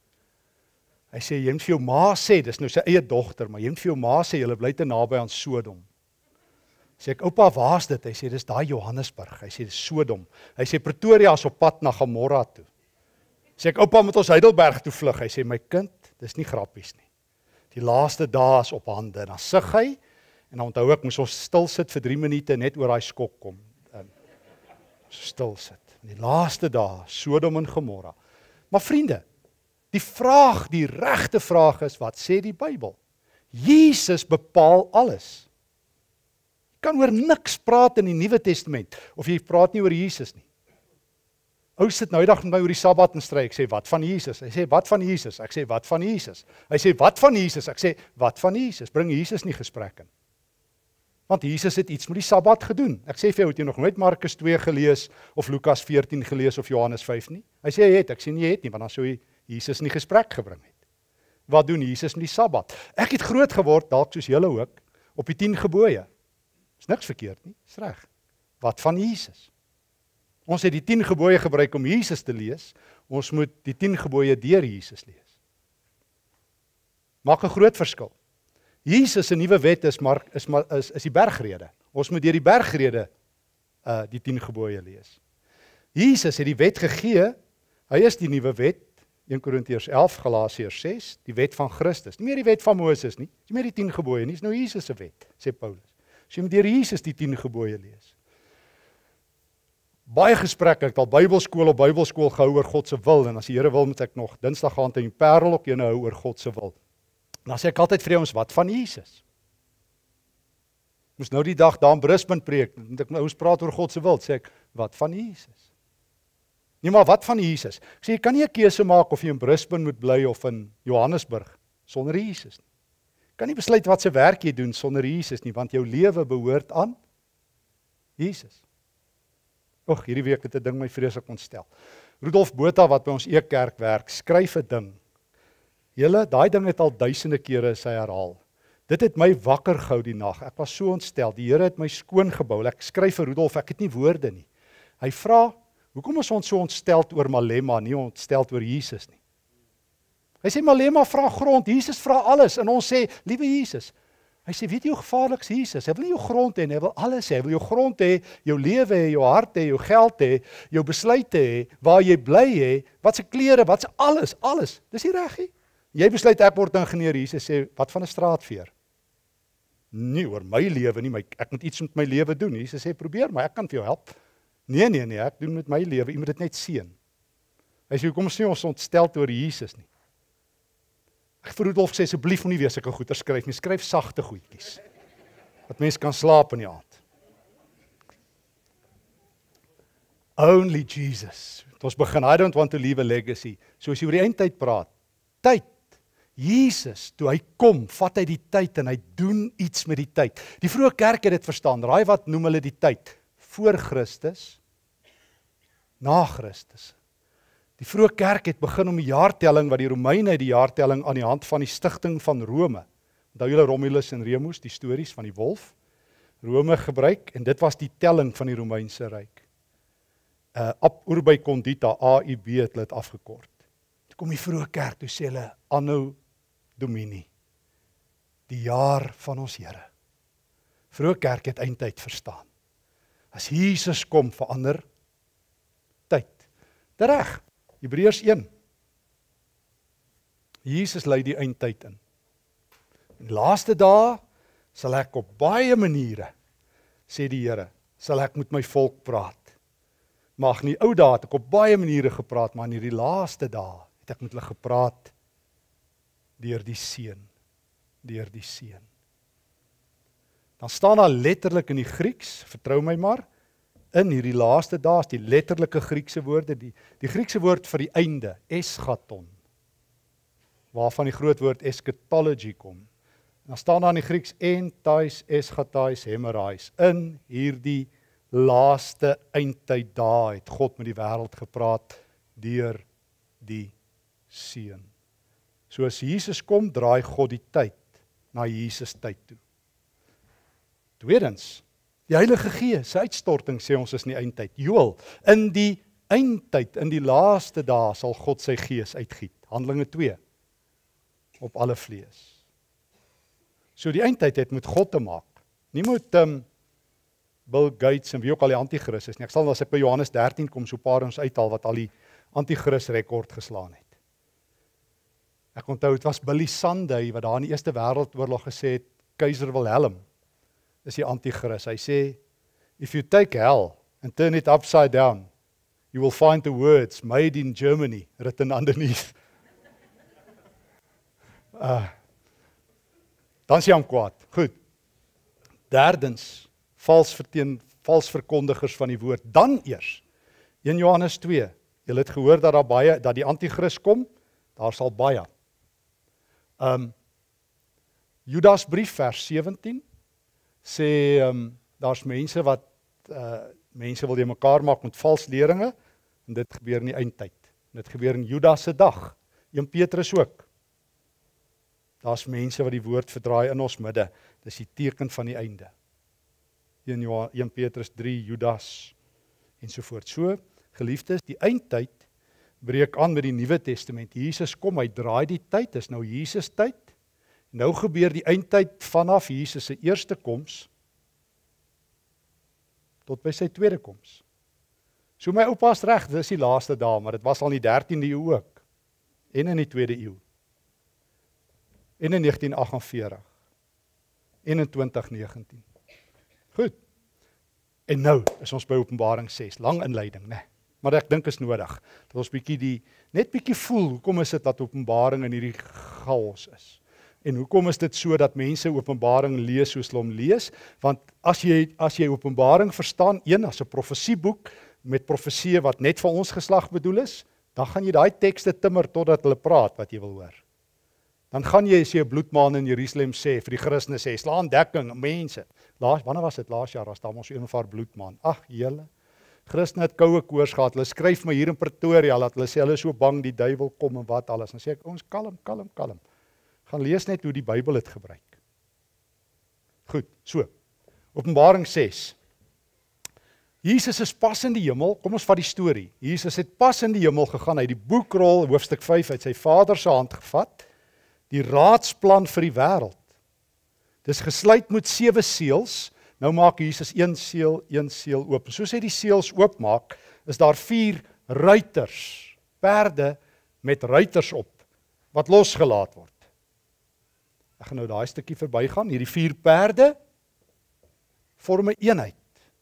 Hy sê, jy moet vir jou ma sê, dis nou sy eie dogter, maar jy moet vir jou ma sê, julle bly te naby aan Sodom. Sê ek, oupa, waar is dit? Hy sê, dis daai Johannesburg. Hy sê, dis Sodom. Hy sê, Pretoria is op pad na Gomorra toe. Sê ek, oupa, moet ons Heidelberg toe vlug. Hy sê, my kind, dis nie grappies nie. Die laaste dae is op hande. En dan sug hy, en dan onthou ek, moes ons stil sit vir drie minute, net oor daai skok kom. En stil sit. Die laaste dae, Sodom en Gomorra. Maar vriende, die vraag, die regte vraag is, wat sê die Bybel? Jesus bepaal alles. Jy kan oor niks praat in die Nuwe Testament, of jy praat nie oor Jesus nie. Ou sit nou die dag met my oor die Sabbat en stry, ek sê, wat van Jesus? Hy sê, wat van Jesus? Ek sê, wat van Jesus? Hy sê, wat van Jesus? Ek sê, wat van Jesus? Bring Jesus nie gesprek in. Want Jesus het iets met die Sabbat gedoen. Ek sê vir jou, het jy nog nooit Markus twee gelees, of Lukas veertien gelees, of Johannes vyf nie? Hy sê, hy het, ek sê nie, hy het nie, want dan sou hy Jesus nie gesprek gebring het. Wat doen Jesus met die Sabbat? Ek het groot geword, dalk soos julle ook, op die tien gebooie. Is niks verkeerd nie, is reg. Wat van Jesus? Ons het die tien gebooie gebruik om Jesus te lees, ons moet die tien gebooie deur Jesus lees. Maak 'n groot verskil. Jesus se nuwe wet is, maar, is, is, is die bergrede. Ons moet deur die bergrede uh, die tien gebooie lees. Jesus het die wet gegee, hy is die nuwe wet, een Korintiërs elf, Galasiërs ses, die wet van Christus. Nie meer die wet van Moses nie, nie meer die tien gebooie nie, is nou Jesus se wet, sê Paulus. So jy moet deur Jesus die tien gebooie lees. Baie gesprekke, ek het al Bybelskool op Bybelskool gehou oor God se wil, en as die Here wil, moet ek nog Dinsdag gaan in die Parel ook ene hou oor God se wil. En dan sê ek altyd vir ons, wat van Jesus? Moes nou die dag daar in Brisbane preek, en ek ouens praat oor God se wil, sê ek, wat van Jesus? Nee, maar wat van Jesus? Ek sê, jy kan nie 'n keuse maak of jy in Brisbane moet bly of in Johannesburg sonder Jesus nie. Jy kan nie besluit wat se werk jy doen sonder Jesus nie, want jou lewe behoort aan Jesus. Och, hierdie week het 'n ding my vreeslik ontstel. Rudolf Botha wat by ons E-kerk werk, skryf 'n ding. Julle, daai ding het al duisende kere sy herhaal. Dit het my wakker gehou die nag. Ek was so ontstel. Die Here het my skoon gebou. Ek skryf vir Rudolf, ek het nie woorde nie. Hy vra, hoekom is ons so ontstel oor Malema, nie ontstel oor Jesus nie? Hy sê Malema vra grond, Jesus vra alles en ons sê, liewe Jesus. Hy sê, weet jy hoe gevaarlik is Jesus? Hy wil nie jou grond hê, hy wil alles hê. Hy wil jou grond hê, jou lewe hê, jou hart hê, jou geld hê, jou besluite hê, waar jy bly hê, wat se klere, wat se alles, alles. Dis nie reg nie. Jy besluit ek word ingenieur, Jesus sê, wat van 'n straatveer? Nie oor my lewe nie, my, ek moet iets met my lewe doen. Jesus sê, probeer maar, ek kan vir jou help. Nee, nee, nee, ek doen met my lewe, jy moet dit net seën. Hy sê, hoekom sê ons ontstel oor Jesus nie? Ek vir Rudolf sê, asseblief moenie weer sulke goeie skryf nie, skryf sagte goedjies, dat mens kan slaap in die aand. Only Jesus. Ons begin, I don't want to leave a legacy. So as jy oor die eindtyd praat, tyd, Jesus, toe hy kom, vat hy die tyd en hy doen iets met die tyd. Die vroeë kerk het dit verstaan, raai wat noem hulle die tyd? Voor Christus, na Christus. Die vroeë kerk het begin om die jaartelling, wat die Romeine die jaartelling aan die hand van die stigting van Rome. Onthou julle Romulus en Remus, die stories van die wolf? Rome gebruik, en dit was die telling van die Romeinse ryk. Uh, ab urbi condita, A I B het hulle dit afgekort. Toe kom die vroeë kerk, toe sê hulle, Anno Domini, die jaar van ons Here. Vroeë kerk het eindtyd verstaan. As Jesus kom, verander tyd. Tereg, Hebreërs een. Jesus lei die eindtyd in. In die laaste dae sal ek op baie maniere, sê die Here, sal ek met my volk praat. Maar in die ou dae het ek op baie maniere gepraat, maar in hierdie laaste dae het ek met hulle gepraat deur die Seun, deur die Seun. Dan staan daar letterlik in die Grieks, vertrou my maar, in hierdie laaste dae is die letterlike Griekse woorde, die, die Griekse woord vir die einde, eschaton, waarvan die groot woord eschatology kom. En dan staan daar in die Grieks entais, eschatais, hemerais, in hierdie laaste eindtyd dae het God met die wêreld gepraat deur die Seun. So as Jesus kom, draai God die tyd na Jesus tyd toe. Tweedens, die Heilige Gees, sy uitstorting sê ons is in die eindtyd. Joel, in die eindtyd, in die laaste dae sal God sy Gees uitgiet. Handelinge twee, op alle vlees. So die eindtyd het met God te maak. Nie met um, Bill Gates en wie ook al die antichrist is nie. Ek sal as ek by Johannes dertien kom, so paar ons uithaal wat al die antichrist rekord geslaan het. Ek onthou, het was Billy Sunday wat daar in die Eerste Wêreldoorlog gesê het, Keiser Wilhelm is die antichrist. Hy sê, if you take hell and turn it upside down, you will find the words made in Germany written underneath. Uh, dan is jy hom kwaad. Goed. Derdens, vals verteen, vals verkondigers van die woord. Dan eers, in Johannes twee, julle het gehoor dat daar baie, dat die antichrist kom, daar sal baie. Um, Judas brief vers sewentien, sê, um, daar's mense wat, uh, mense wil jy mekaar maak met vals leringe, en dit gebeur in die eindtyd. En dit gebeur in Judas se dag, een Petrus ook. Daar's mense wat die woord verdraai in ons midde, dis die teken van die einde. een Petrus drie, Judas, ensovoort. So, geliefdes, die eindtyd breek aan met die Nuwe Testament. Jesus kom, hy draai die tyd, dis nou Jesus tyd. Nou gebeur die eindtyd vanaf Jesus se eerste koms tot by sy tweede koms. So my oupa is reg, dis die laaste dae, maar dit was al in die dertiende eeu ook. En in die tweede eeu. En in negentien agt en veertig. En in twintig negentien. Goed. En nou is ons by Openbaring ses, lang inleiding, né? Maar ek dink is nodig, dat ons bietjie die, net bietjie voel, hoekom is dit dat Openbaring in hierdie chaos is. En hoekom is dit so dat mense Openbaring lees soos hulle hom lees? Want as jy as jy Openbaring verstaan, een as 'n profesieboek met profeseë wat net vir ons geslag bedoel is, dan gaan jy daai tekste timmer totdat hulle praat wat jy wil hoor. Dan gaan jy as jy 'n bloedmaan in Jerusalem sê vir die Christene sê, slaan dekking, mense. Laas wanneer was dit laas jaar as daar ons een of haar bloedmaan. Ag julle. Christene het koue koors gehad. Hulle skryf my hier in Pretoria dat hulle sê hulle is so bang die duiwel kom en wat alles. Dan sê ek ons kalm, kalm, kalm. Gaan lees net hoe die Bybel dit gebruik. Goed, so. Openbaring ses. Jesus is pas in die hemel. Kom ons vat die storie. Jesus het pas in die hemel gegaan. Hy het die boekrol hoofstuk vyf uit sy Vader se hand gevat. Die raadsplan vir die wêreld. Dis gesluit met sewe seels. Nou maak Jesus een seël, een seël oop. Soos hy die seels oopmaak, is daar vier ruiters, perde met ruiters op wat losgelaat word. Ek gaan nou daai stukkie verbygaan. Hierdie vier perde vorm 'n eenheid.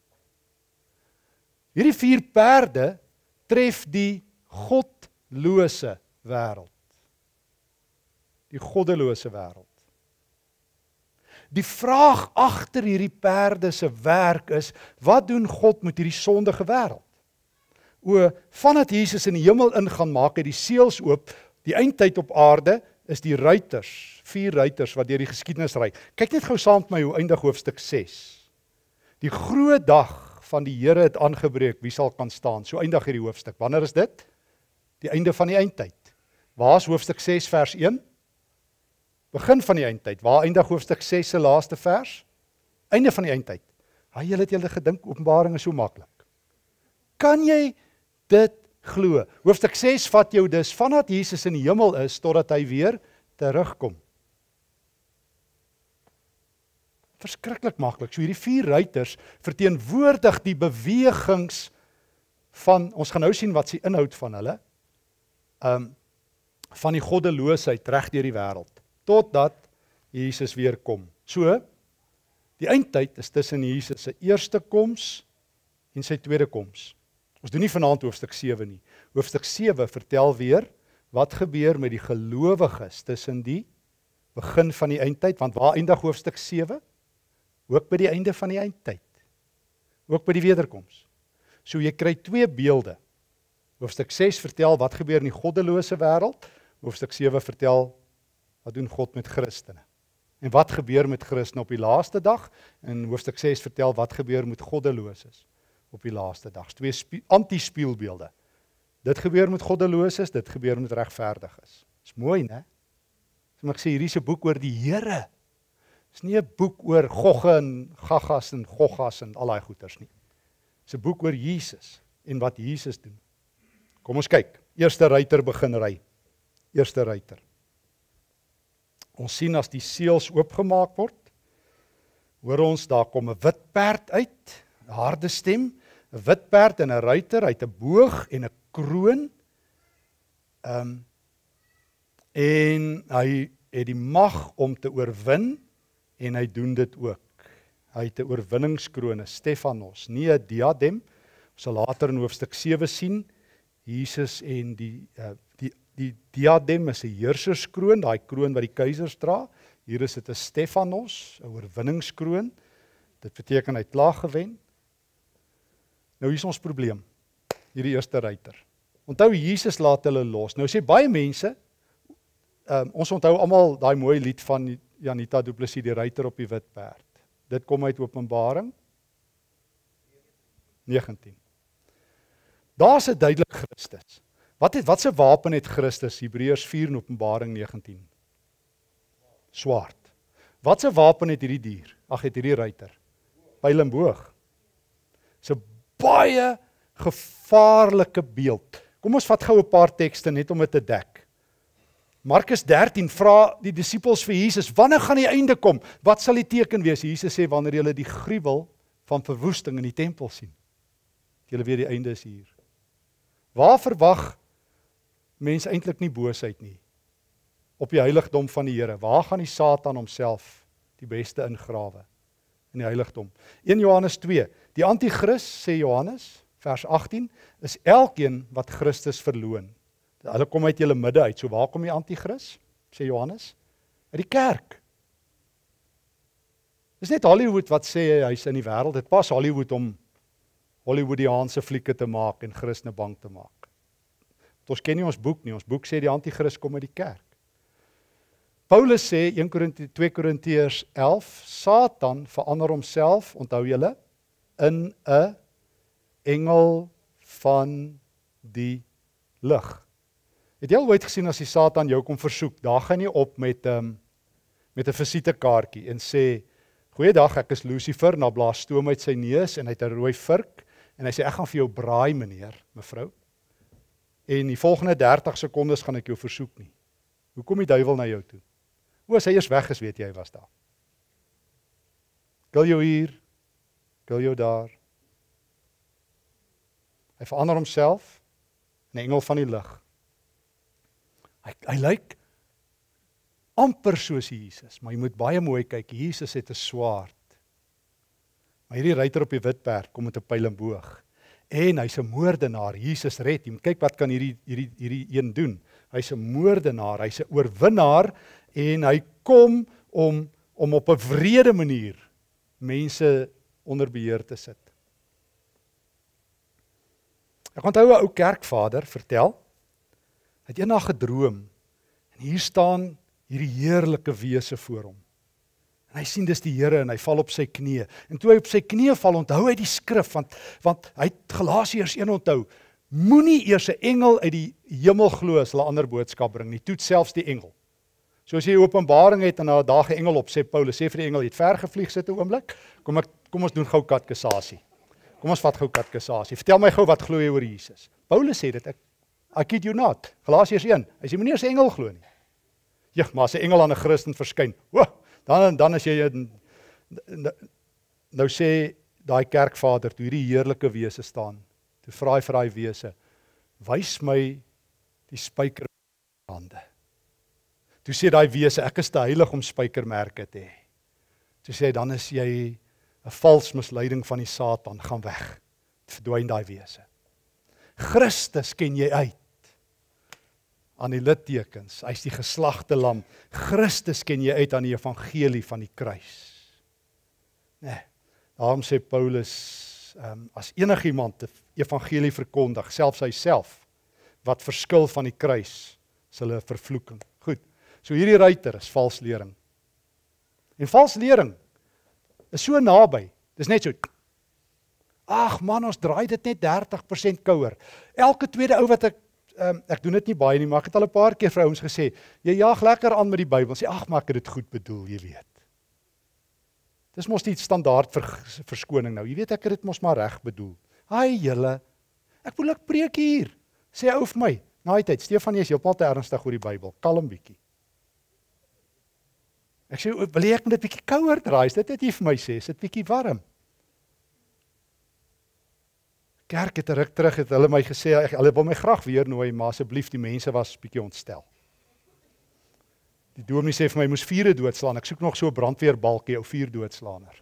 Hierdie vier perde tref die godlose wêreld. Die goddelose wêreld. Die vraag agter hierdie perde se werk is, wat doen God met hierdie sondige wêreld? O, vandat Jesus in die hemel ingaan, maak hy die seels oop, die eindtyd op aarde is die ruiters, vier ruiters wat deur die geskiedenis ry. Kyk net gou saam met my hoe eindig hoofstuk ses. Die groot dag van die Here het aangebreek, wie sal kan staan? So eindig hierdie hoofstuk. Wanneer is dit? Die einde van die eindtyd. Waar is hoofstuk ses vers een? Begin van die eindtyd. Waar eindig hoofstuk ses se laaste vers? Einde van die eindtyd. Haai, julle het julle gedink Openbaring is so maklik. Kan jy dit glo? Hoofstuk ses vat jou dus vandat Jesus in die hemel is totdat hy weer terugkom. Verskriklik maklik. So hierdie vier ruiters verteenwoordig die bewegings van, ons gaan nou sien wat se inhoud van hulle, um, van die goddeloosheid reg deur die wêreld, totdat Jesus weer kom. So, die eindtyd is tussen Jesus se eerste koms en sy tweede koms. Ons doen nie vanaand hoofstuk sewe nie. Hoofstuk sewe vertel weer wat gebeur met die gelowiges tussen die begin van die eindtyd, want waar eindig hoofstuk sewe? Ook by die einde van die eindtyd. Ook by die wederkoms. So jy kry twee beelde. Hoofstuk ses vertel wat gebeur in die goddelose wêreld. Hoofstuk sewe vertel wat doen God met Christene. En wat gebeur met Christene op die laaste dag? En hoofstuk ses vertel wat gebeur met goddeloses op die laaste dag. Twee anti-spieelbeelde. Dit gebeur met goddeloses, dit gebeur met regverdiges. Dis mooi, né? So ek sê hierdie is 'n boek oor die Here. Dis nie 'n boek oor gogge en gaggas en goggas en al daai goeters nie. Dis 'n boek oor Jesus en wat Jesus doen. Kom ons kyk. Eerste ruiter begin ry. Eerste ruiter. Ons sien as die seels oopgemaak word, hoor ons daar kom 'n wit perd uit, 'n harde stem, 'n wit perd en 'n ruiter, hy het 'n boog en 'n kroon. Um, en hy het die mag om te oorwin en hy doen dit ook. Hy het 'n oorwinningskroon, 'n Stefanos, nie 'n diadem. Ons sal later in hoofstuk sewe sien, Jesus en die uh, die die diadem is 'n heerserskroon, daai kroon wat die keisers dra. Hier is dit 'n Stefanos, 'n oorwinningskroon. Dit beteken hy het klaar gewen. Nou hier is ons probleem. Hierdie eerste ruiter. Onthou Jesus laat hulle los. Nou sê baie mense, um, ons onthou almal daai mooi lied van Janita Du Plessis, die ruiter op die wit perd. Dit kom uit Openbaring negentien. Daar's 'n duidelik Christus. Wat het wat se wapen het Christus? Hebreërs vier en Openbaring negentien. Swaard. Wat se wapen het hierdie dier? Ag, het hierdie ruiter. Pyl en boog. Dis 'n baie gevaarlike beeld. Kom ons vat gou 'n paar tekste net om dit te dek. Markus dertien vra die disippels vir Jesus, wanneer gaan die einde kom? Wat sal die teken wees? Jesus sê, wanneer julle die gruwel van verwoesting in die tempel sien. Julle weet die einde is hier. Waar verwag mense eintlik nie boosheid nie? Op die heiligdom van die Here. Waar gaan die Satan homself die beste ingrawe? In die heiligdom. een Johannes twee. Die anti-Christ, sê Johannes, vers agttien, is elkeen wat Christus verloon. Hulle kom uit julle midde uit. So waar kom die anti-Christ? Sê Johannes. Uit die kerk. Dis net Hollywood wat sê hy's in die wêreld. Dit pas Hollywood om Hollywoodiaanse flieke te maak en Christene bang te maak. Want ons ken nie ons boek nie. Ons boek sê die anti-kris kom uit die kerk. Paulus sê twee Korintiërs elf, Satan verander homself, onthou julle, in 'n engel van die lig. Het jy al ooit gesien as die Satan jou kom versoek, daag hy nie op met um, met 'n visitekaartjie en sê, goeiedag, ek is Lucifer, en dan blaas stoom uit sy neus en hy het 'n rooi vurk en hy sê ek gaan vir jou braai meneer, mevrou. En die volgende dertig sekondes gaan ek jou versoek nie. Hoe kom die duiwel na jou toe? O, as hy eers weg is, weet jy hy was daar. Kil jou hier, kil jou daar. Hy verander homself in 'n engel van die lig. Hy, hy lyk amper soos Jesus, maar jy moet baie mooi kyk. Jesus het 'n swaard. Maar hierdie ruiter op die wit perd kom met 'n pyl en boog. En hy's 'n moordenaar. Jesus red. Jy moet kyk wat kan hierdie hierdie hierdie een doen. Hy's 'n moordenaar, hy's 'n oorwinnaar en hy kom om om op 'n wrede manier mense onder beheer te sit. Ek onthou 'n ou kerkvader vertel, hy het eendag gedroom en hier staan hierdie heerlike wese voor hom. En hy sien dis die Here en hy val op sy knieë. En toe hy op sy knieë val, onthou hy die skrif, want, want hy het Galasiërs een onthou, moenie eers 'n engel uit die hemel glo as hulle ander boodskap bring nie, toets selfs die engel. So as jy 'n openbaring het en daar daag 'n engel op, sê Paulus, sê vir die engel, jy het ver gevlieg, sit 'n oomblik, kom, ek, kom ons doen gou katekisasie. Kom ons vat gou katekisasie. Vertel my gou wat glo jy oor Jesus. Paulus sê dit, ek, I kid you not, Galasiërs een, hy sê moenie eers 'n engel glo nie. Ja, maar as 'n engel aan 'n Christen verskyn, oh, dan dan as jy nou sê daai kerkvader toe hierdie heerlike wese staan, toe vra hy vir daai wese, wys my die spykerhande. Toe sê daai wese, ek is te heilig om spykermerke te hê. Toe sê hy, dan is jy 'n vals misleiding van die Satan, gaan weg. Verdwyn daai wese. Christus ken jy uit aan die littekens, hy's die geslagte lam. Christus ken jy uit aan die evangelie van die kruis. Nee, daarom sê Paulus, um, as enigiemand die evangelie verkondig, selfs hy self, wat verskil van die kruis, is hulle vervloeking. Goed, so hierdie ruiter is vals lering. En vals lering is so naby, dis net so, ag man, ons draai dit net dertig persent kouer. Elke tweede ou wat ek Um, ek doen dit nie baie nie, maar ek het al 'n paar keer vir ouens gesê, jy jaag lekker aan met die Bybel, sê, ag, maar ek het dit goed bedoel, jy weet. Dis mos die standaard vir verskoning nou, jy weet ek het dit mos maar reg bedoel. Ai julle, ek bedoel ek preek hier, sê ou vir my, na die tyd, Stefan, jy is heeltemal te ernstig oor die Bybel, kalm bietjie. Ek sê, wil jy ek moet dit bietjie kouer draai, is dit wat jy vir my sê, is dit bietjie warm? Kerk het 'n ruk terug, het hulle my gesê, hulle wil my graag weer nooi, maar asseblief, die mense was bietjie ontstel. Die dominee sê vir my, moes vure doodslaan, ek soek nog so 'n brandweerbalkie, ou vuur doodslaaner.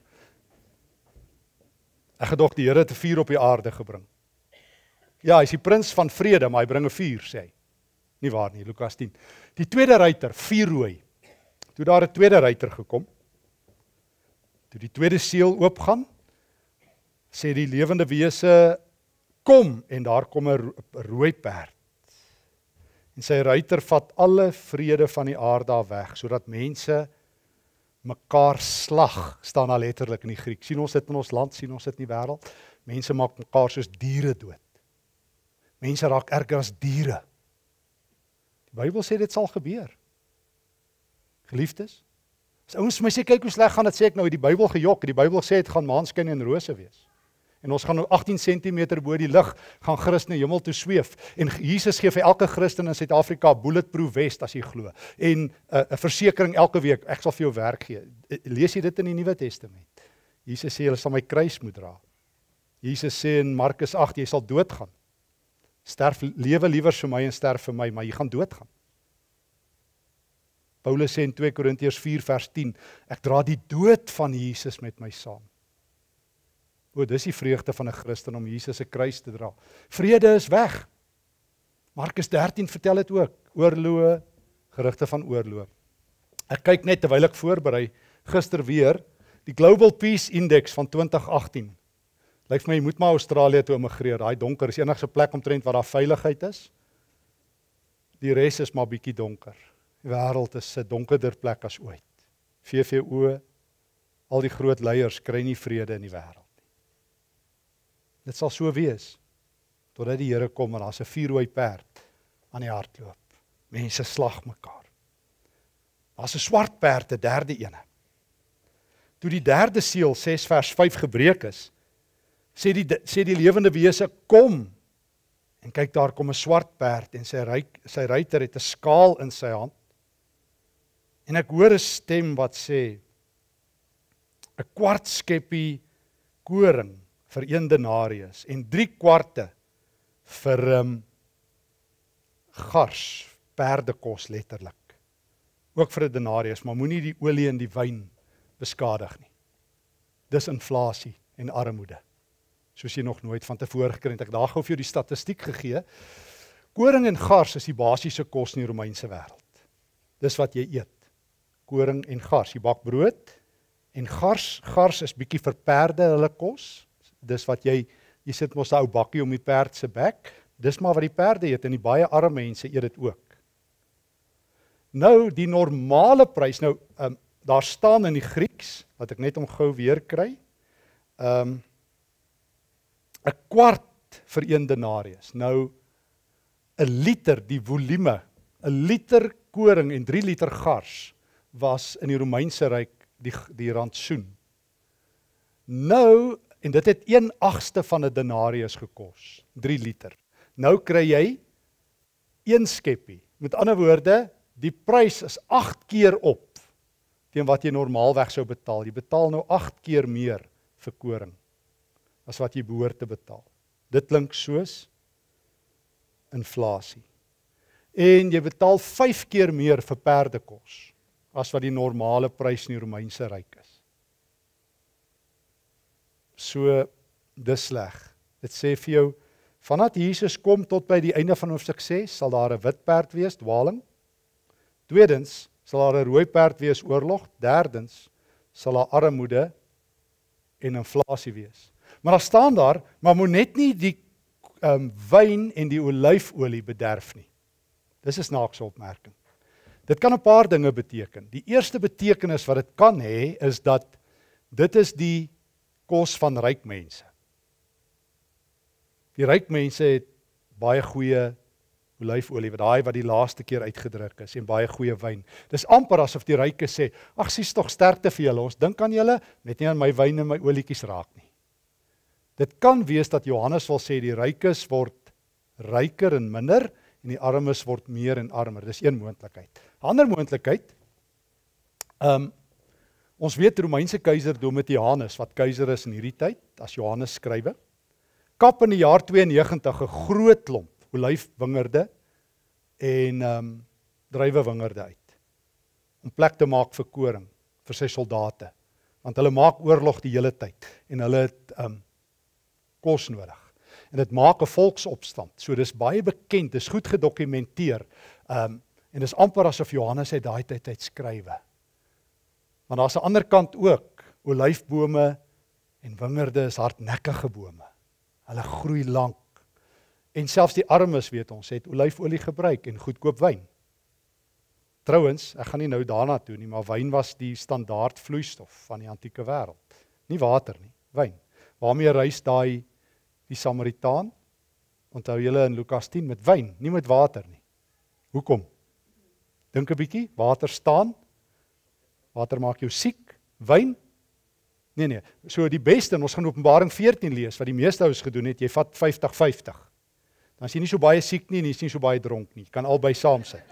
Ek gedog die Here het 'n vuur op die aarde gebring. Ja, hy is die prins van vrede, maar hy bring 'n vuur, sê hy. Nie waar nie, Lukas tien. Die tweede ruiter, vuurrooi. Toe daar 'n tweede ruiter gekom, toe die tweede seël oopgaan, sê die lewende wese, kom, en daar kom 'n rooi perd. En sy ruiter vat alle vrede van die aarde af weg, sodat mense mekaar slag, staan daar letterlik in die Griek. Sien ons dit in ons land, sien ons dit in die wêreld? Mense maak mekaar soos diere dood. Mense raak erger as diere. Die Bybel sê dit sal gebeur. Geliefdes, as ouens vir my sê, kyk hoe sleg gaan dit, sê ek nou, die Bybel gejok, die Bybel sê dit gaan maanskyn en rose wees. En ons gaan nou agttien sentimeter bo die lug, gaan Christene hemel toe sweef. En Jesus gee vir elke Christen in Suid-Afrika 'n bulletproof vest as jy glo. En 'n uh, 'n versekering elke week, ek sal vir jou werk gee. Lees jy dit in die Nuwe Testament? Jesus sê, jy sal my kruis moet dra. Jesus sê in Markus agt, jy sal doodgaan. Sterf, lewe liewer vir my en sterf vir my, maar jy gaan doodgaan. Paulus sê in twee Korintiërs vier vers tien, ek dra die dood van Jesus met my saam. O, dis die vreugde van 'n Christen om Jesus se kruis te dra. Vrede is weg. Markus dertien vertel dit ook. Oorloë, gerugte van oorlog. Ek kyk net terwyl ek voorberei, gister weer, die Global Peace Index van twintig agtien. Lyk vir my, jy moet maar Australië toe immigreer, daai donker is enigste plek omtrent waar daar veiligheid is. Die res is maar bietjie donker. Die wêreld is 'n donkerder plek as ooit. V V O, al die groot leiers kry nie vrede in die wêreld nie. Dit sal so wees, totdat die Here kom en daar's 'n vuurrooi perd aan die hardloop. Mense slag mekaar. Daar's 'n swart perd, 'n derde ene. Toe die derde seël, ses vers vyf gebreek is, sê die, sê die lewende wese, kom, en kyk daar kom 'n swart perd, en sy, ryk, sy ruiter het 'n skaal in sy hand, en ek hoor 'n stem wat sê, 'n kwart skeppie koring vir een denarius, en drie kwarte vir um, gars, perdekos letterlik, ook vir 'n denarius, maar moenie die olie en die wyn beskadig nie. Dis inflasie en armoede, soos jy nog nooit van tevore gekry het. Ek daar gou vir jou die statistiek gegee. Koring en gars is die basiese kos in die Romeinse wêreld. Dis wat jy eet. Koring en gars. Jy bak brood en gars, gars is bietjie vir perde hulle kos. Dis wat jy jy sit mos 'n ou bakkie om die perd se bek. Dis maar wat die perde eet en die baie arme mense eet dit ook. Nou die normale prys, nou um, daar staan in die Grieks, wat ek net om gou weer kry, um, 'n kwart vir een denarius. Nou, 'n liter, die volume, 'n liter koring en drie liter gars, was in die Romeinse ryk die, die rantsoen. Nou, en dit het een agste van 'n denarius gekos, drie liter. Nou kry jy een skeppie. Met ander woorde, die prys is agt keer op teen wat jy normaalweg sou betaal. Jy betaal nou agt keer meer vir koring as wat jy behoort te betaal. Dit klink soos inflasie. En jy betaal vyf keer meer vir perdekos as wat die normale prys in die Romeinse ryk is. So, dis sleg. Dit sê vir jou, vanaf Jesus kom tot by die einde van hoofstuk ses, sal daar 'n wit perd wees, dwaling. Tweedens, sal daar 'n rooi perd wees, oorlog. Derdens, sal daar armoede en inflasie wees. Maar daar staan daar, maar moet net nie die um, wyn en die olyfolie bederf nie. Dis 'n snaakse opmerking. Dit kan 'n paar dinge beteken. Die eerste betekenis wat dit kan hê, is dat dit is die kos van ryk mense. Die ryk mense het baie goeie olyfolie, wat daai wat die laaste keer uitgedruk is, en baie goeie wyn. Dis amper asof die ryke sê, ag sies tog sterkte vir julle, ons dink aan julle, net nie aan my wyn en my olietjies raak nie. Dit kan wees dat Johannes wil sê, die rykes word ryker en minder, en die armes word meer en armer. Dis een moontlikheid. Ander moontlikheid, um, ons weet Romeinse keiser Domitianus, wat keiser is in hierdie tyd, as Johannes skrywe, kap in die jaar tweeënnegentig 'n groot klomp olyfwingerde en um, druiwewingerde uit, om plek te maak vir koring, vir sy soldate, want hulle maak oorlog die hele tyd, en hulle het um, kos nodig. En dit maak 'n volksopstand, so dis baie bekend, dis goed gedokumenteer, um, en dis amper asof Johannes uit daai tyd uit skrywe. Want daar's 'n ander kant ook, olyfbome en wingerde is hardnekkige bome. Hulle groei lank. En selfs die armes, weet ons, het olyfolie gebruik en goedkoop wyn. Trouwens, ek gaan nie nou daarna toe nie, maar wyn was die standaard vloeistof van die antieke wêreld. Nie water nie, wyn. Waarmee reis daai die Samaritaan? Onthou julle in Lukas tien, met wyn, nie met water nie. Hoekom? Dink 'n bietjie, water staan, water maak jou siek, wyn? Nee nee, so die beste, en ons gaan Openbaring veertien lees, wat die meeste ouens gedoen het, jy vat vyftig vyftig. Dan is jy nie so baie siek nie, en jy is nie so baie dronk nie, jy kan albei saam sit.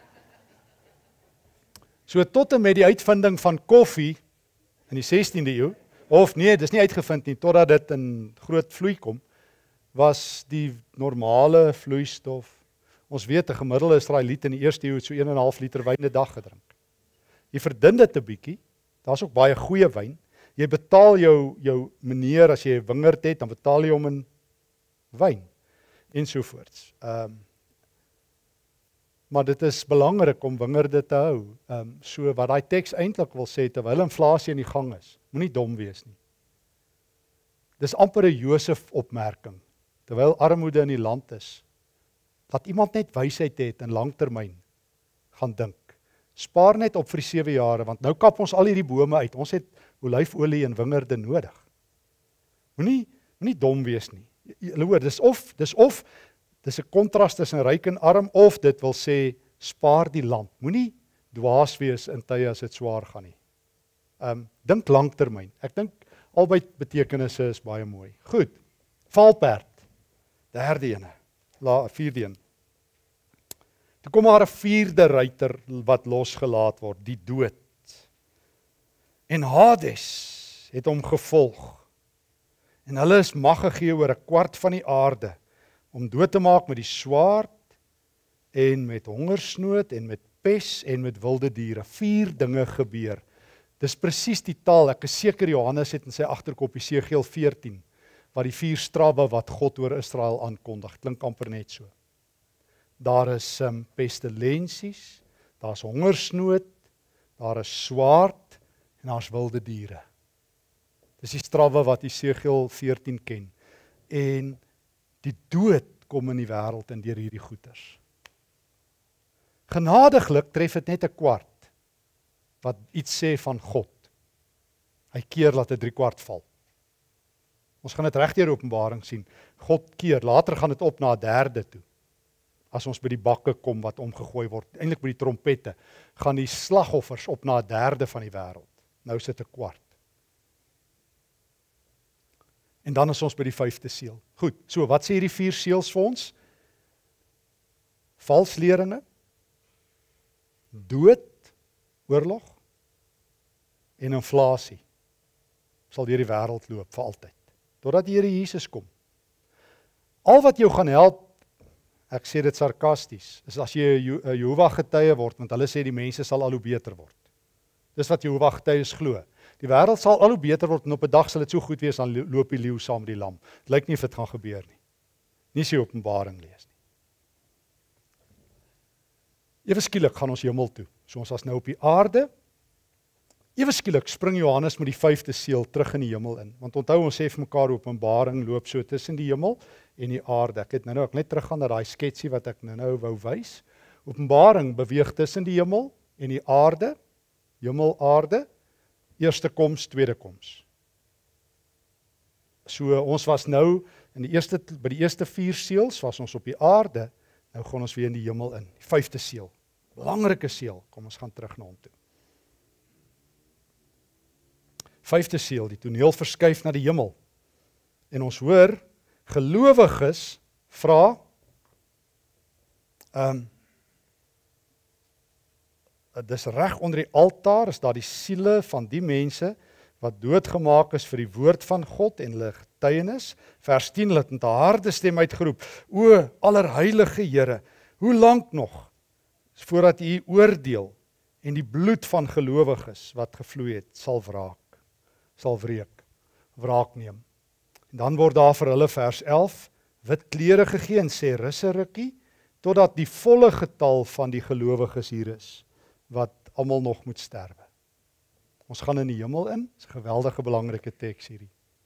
So tot en met die uitvinding van koffie in die sestiende eeu, of nee, dis nie uitgevind nie, totdat dit in groot vloei kom, was die normale vloeistof, ons weet, 'n gemiddelde Israeliet in die eerste eeu het so een en 'n half liter wyn 'n dag gedrink. Jy verdun dit 'n bietjie, daar's ook baie goeie wyn, jy betaal jou, jou meneer, as jy 'n wingerd het, dan betaal jy hom in wyn, ensovoorts. Um, maar dit is belangrik om wingerde te hou. Um, so wat daai teks eintlik wil sê, terwyl inflasie in die gang is, moenie dom wees nie. Dis amper 'n Josef opmerking, terwyl armoede in die land is, dat iemand net wysheid het in langtermyn gaan dink. Spaar net op vir die sewe jare, want nou kap ons al hierdie bome uit, ons het olyfolie en wingerde nodig. Moenie, moenie dom wees nie. Julle hoor, dis of, dis of, dis 'n kontras tussen ryk en arm, of dit wil sê, spaar die land. Moenie dwaas wees in tye as dit swaar gaan nie. Um, dink langtermyn. Ek dink albei betekenisse is baie mooi. Goed, valperd, derde ene, la, vierde een. Toe kom maar 'n vierde ruiter wat losgelaat word, die dood. En Hades het hom gevolg. En hulle is mag gegee oor 'n kwart van die aarde, om dood te maak met die swaard, en met hongersnood, en met pes, en met wilde diere. Vier dinge gebeur. Dis presies die taal, ek is seker Johannes het in sy agterkop Esegiel veertien, wat die vier strawwe wat God oor Israel aankondig, klink amper net so. Daar is um, pestilensies, daar is hongersnood, daar is swaard, en daar is wilde diere. Dis die strawwe wat Esegiel veertien ken. En die dood kom in die wêreld en deur hierdie goeters. Genadiglik tref dit net 'n kwart, wat iets sê van God. Hy keer laat 'n drie kwart val. Ons gaan dit reg deur Openbaring sien. God keer, later gaan dit op na 'n derde toe. As ons by die bakke kom wat omgegooi word, eintlik by die trompette, gaan die slagoffers op na 'n derde van die wêreld. Nou sit 'n kwart. En dan is ons by die vyfde seël. Goed, so wat sê hierdie vier seëls vir ons? Valsleringe, dood, oorlog en inflasie sal deur die wêreld loop vir altyd, totdat die Here Jesus kom. Al wat jou gaan help, ek sê dit sarkasties, is as jy 'n Jehovah getuie word, want hulle sê die mense sal al hoe beter word. Dis wat Jehovah getuies glo. Die wêreld sal al hoe beter word en op 'n dag sal dit so goed wees, dan loop die leeu saam met die lam. Dit lyk nie of dit gaan gebeur nie. Nie as jy Openbaring lees nie. Ewe skielik gaan ons hemel toe. So ons as nou op die aarde. Ewe skielik spring Johannes met die vyfde seël terug in die hemel in. Want onthou ons sê vir mekaar Openbaring loop so tussen die hemel en die aarde. Ek het nou nou ek net teruggaan na daai sketsie wat ek nou nou wou wys. Openbaring beweeg tussen die hemel en die aarde. Hemel, aarde. Eerste koms, tweede koms. So ons was nou in die eerste by die eerste vier seëls was ons op die aarde. Nou gaan ons weer in die hemel in. Die vyfde seël. Belangrike seël. Kom ons gaan terug na hom toe. Vyfde seël, die toneel verskuif na die hemel. En ons hoor gelowiges vra ehm um, dis reg onder die altaar is daar die siele van die mense wat doodgemaak is vir die woord van God en hulle getuienis. Vers tien, hulle het met 'n harde stem uitgeroep: O allerheilige Here, hoe lank nog voordat U oordeel en die bloed van gelowiges wat gevloei het sal wraak, sal wreek, wraak neem. En dan word daar vir hulle vers elf wit klere gegee en sê rus 'n rukkie totdat die volle getal van die gelowiges hier is wat almal nog moet sterwe. Ons gaan in die hemel in, dis 'n geweldige belangrike teks hierdie.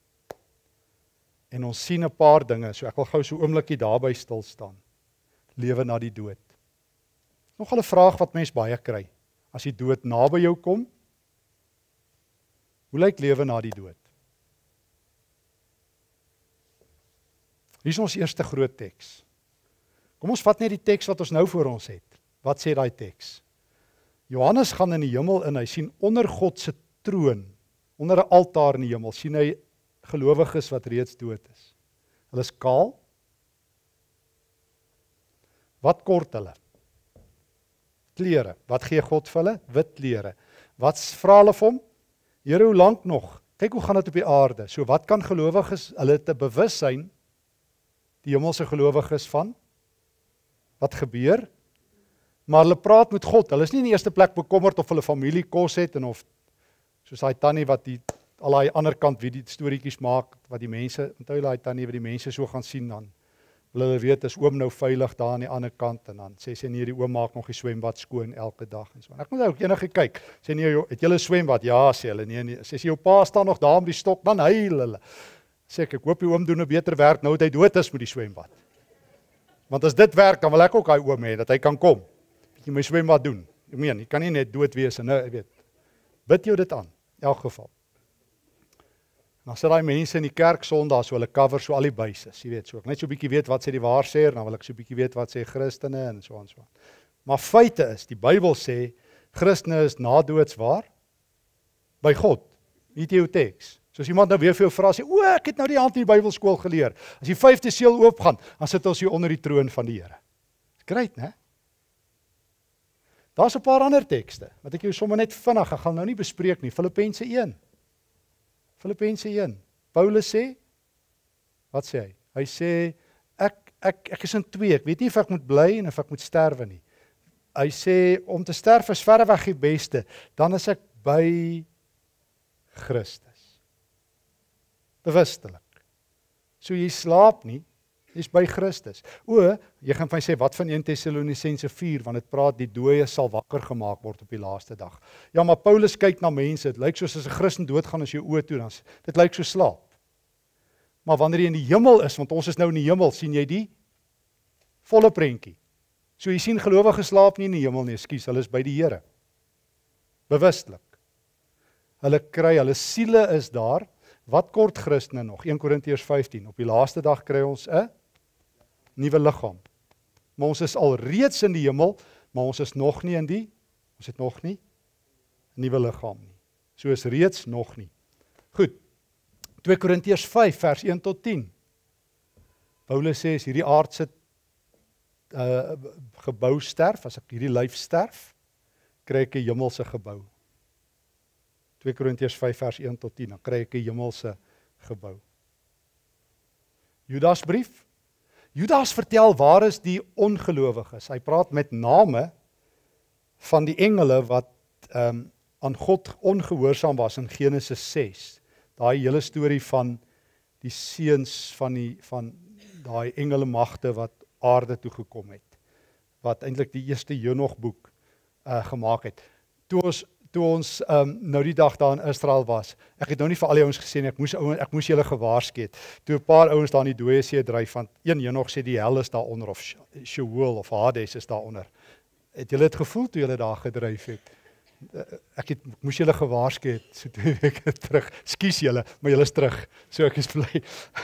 En ons sien 'n paar dinge, so ek wil gou so 'n oombliekie daarby stil staan. Lewe na die dood. Nog 'n vraag wat mens baie kry. As die dood naby jou kom, hoe lyk lewe na die dood? Hier is ons eerste groot teks. Kom ons vat net die teks wat ons nou voor ons het. Wat sê daai teks? Johannes gaan in die hemel in, hy sien onder God se troon, onder 'n altaar in die hemel, sien hy gelowiges wat reeds dood is. Hulle is kaal. Wat kort hulle? Klere. Wat gee God vir hulle? Wit klere. Wat vra hulle vir hom? Here, hoe lank nog? Kyk hoe gaan dit op die aarde. So wat kan gelowiges, hulle te bewus sein, die hemelse gelowiges van? Wat gebeur? Maar hulle praat met God. Hulle is nie in die eerste plek bekommerd of hulle familie kos het en of soos daai tannie wat die al daai ander kant wie die storieetjies maak wat die mense, onthou daai tannie wat die mense so gaan sien dan Wil hulle weet, is oom nou veilig daar aan die ander kant, en dan sê sy nee, die oom maak nog die swembad skoon elke dag, en so. En ek moet ook enige kyk, sê nee, het julle swembad? Ja, sê hulle, nee, nee, sê sy, jou pa staan nog daar om die stok, dan huil hulle. Sê ek, ek hoop die oom doen 'n beter werk nou dat hy dood is met die swembad. Want as dit werk, dan wil ek ook hy oom hê, dat hy kan kom, bietjie my swembad doen. Ek meen, jy kan nie net dood wees, en nou, ek weet, bid jou dit aan, in elk geval. En dan sit daai mense in die kerk Sondag, so hulle cover so al die buises, jy weet, so ek net so 'n bietjie weet wat sê die waarsêer, dan wil ek so 'n bietjie weet wat sê Christene, en so en so. Maar feite is, die Bybel sê, Christene is nadoods waar? By God, nie jou teks. So as iemand nou weer vir jou vra, sê, o, ek het nou die hand in die Bybelskool geleer. As die vyfde seël oopgaan, dan sit ons hier onder die troon van die Here. Great, né? Daar's 'n paar ander tekste, wat ek jou sommer net vinnig, ek gaan nou nie bespreek nie, Filippense een. Filippense een. Paulus sê, wat sê hy? Hy sê, ek, ek, ek is in twee, ek weet nie of ek moet bly en of ek moet sterwe nie. Hy sê, om te sterf is verreweg die beste, dan is ek by Christus. Bewustelik. So jy slaap nie, jy's by Christus. O, jy gaan vir my sê, wat van een Tessalonisense vier, want dit praat, die dooie sal wakker gemaak word op die laaste dag. Ja, maar Paulus kyk na mense, dit lyk soos as 'n Christen doodgaan as jy oë toe, dan dit lyk so slaap. Maar wanneer jy in die hemel is, want ons is nou in die hemel, sien jy die volle prentjie. So jy sien gelowiges slaap nie in die hemel nie, ekskuus, hulle is by die Here. Bewustelik. Hulle kry, hulle siele is daar. Wat kort Christene nog? een Korintiërs vyftien. Op die laaste dag kry ons 'n nuwe liggaam. Maar ons is al reeds in die hemel, maar ons is nog nie in die, ons het nog nie 'n nuwe liggaam nie. So is reeds nog nie. Goed. twee Korintiërs vyf vers een tot tien. Paulus sê, as hierdie aardse uh, gebou sterf, as ek hierdie lyf sterf, kry ek 'n hemelse gebou. twee Korintiërs vyf vers een tot tien, dan kry ek 'n hemelse gebou. Judas brief. Judas vertel waar is die ongelowiges. Hy praat met name van die engele wat um, aan God ongehoorsaam was in Genesis ses. Daai hele storie van die seuns van die van daai engele magte wat aarde toe gekom het, wat eintlik die eerste Henog boek uh, gemaak het. Toe ons toe ons um, nou die dag daar in Israel was, ek het nou nie vir al die ouens gesê nie, ek moes ouens, ek moes julle gewaarsku het. Toe 'n paar ouens daar in die dooie see dryf, van een Henog sê die hel is daaronder of Sheol of Hades is daaronder. Het julle dit gevoel toe julle daar gedryf het? Ek het ek moes julle gewaarsku het so twee weke terug. Skus julle, maar julle is terug. So ek is bly.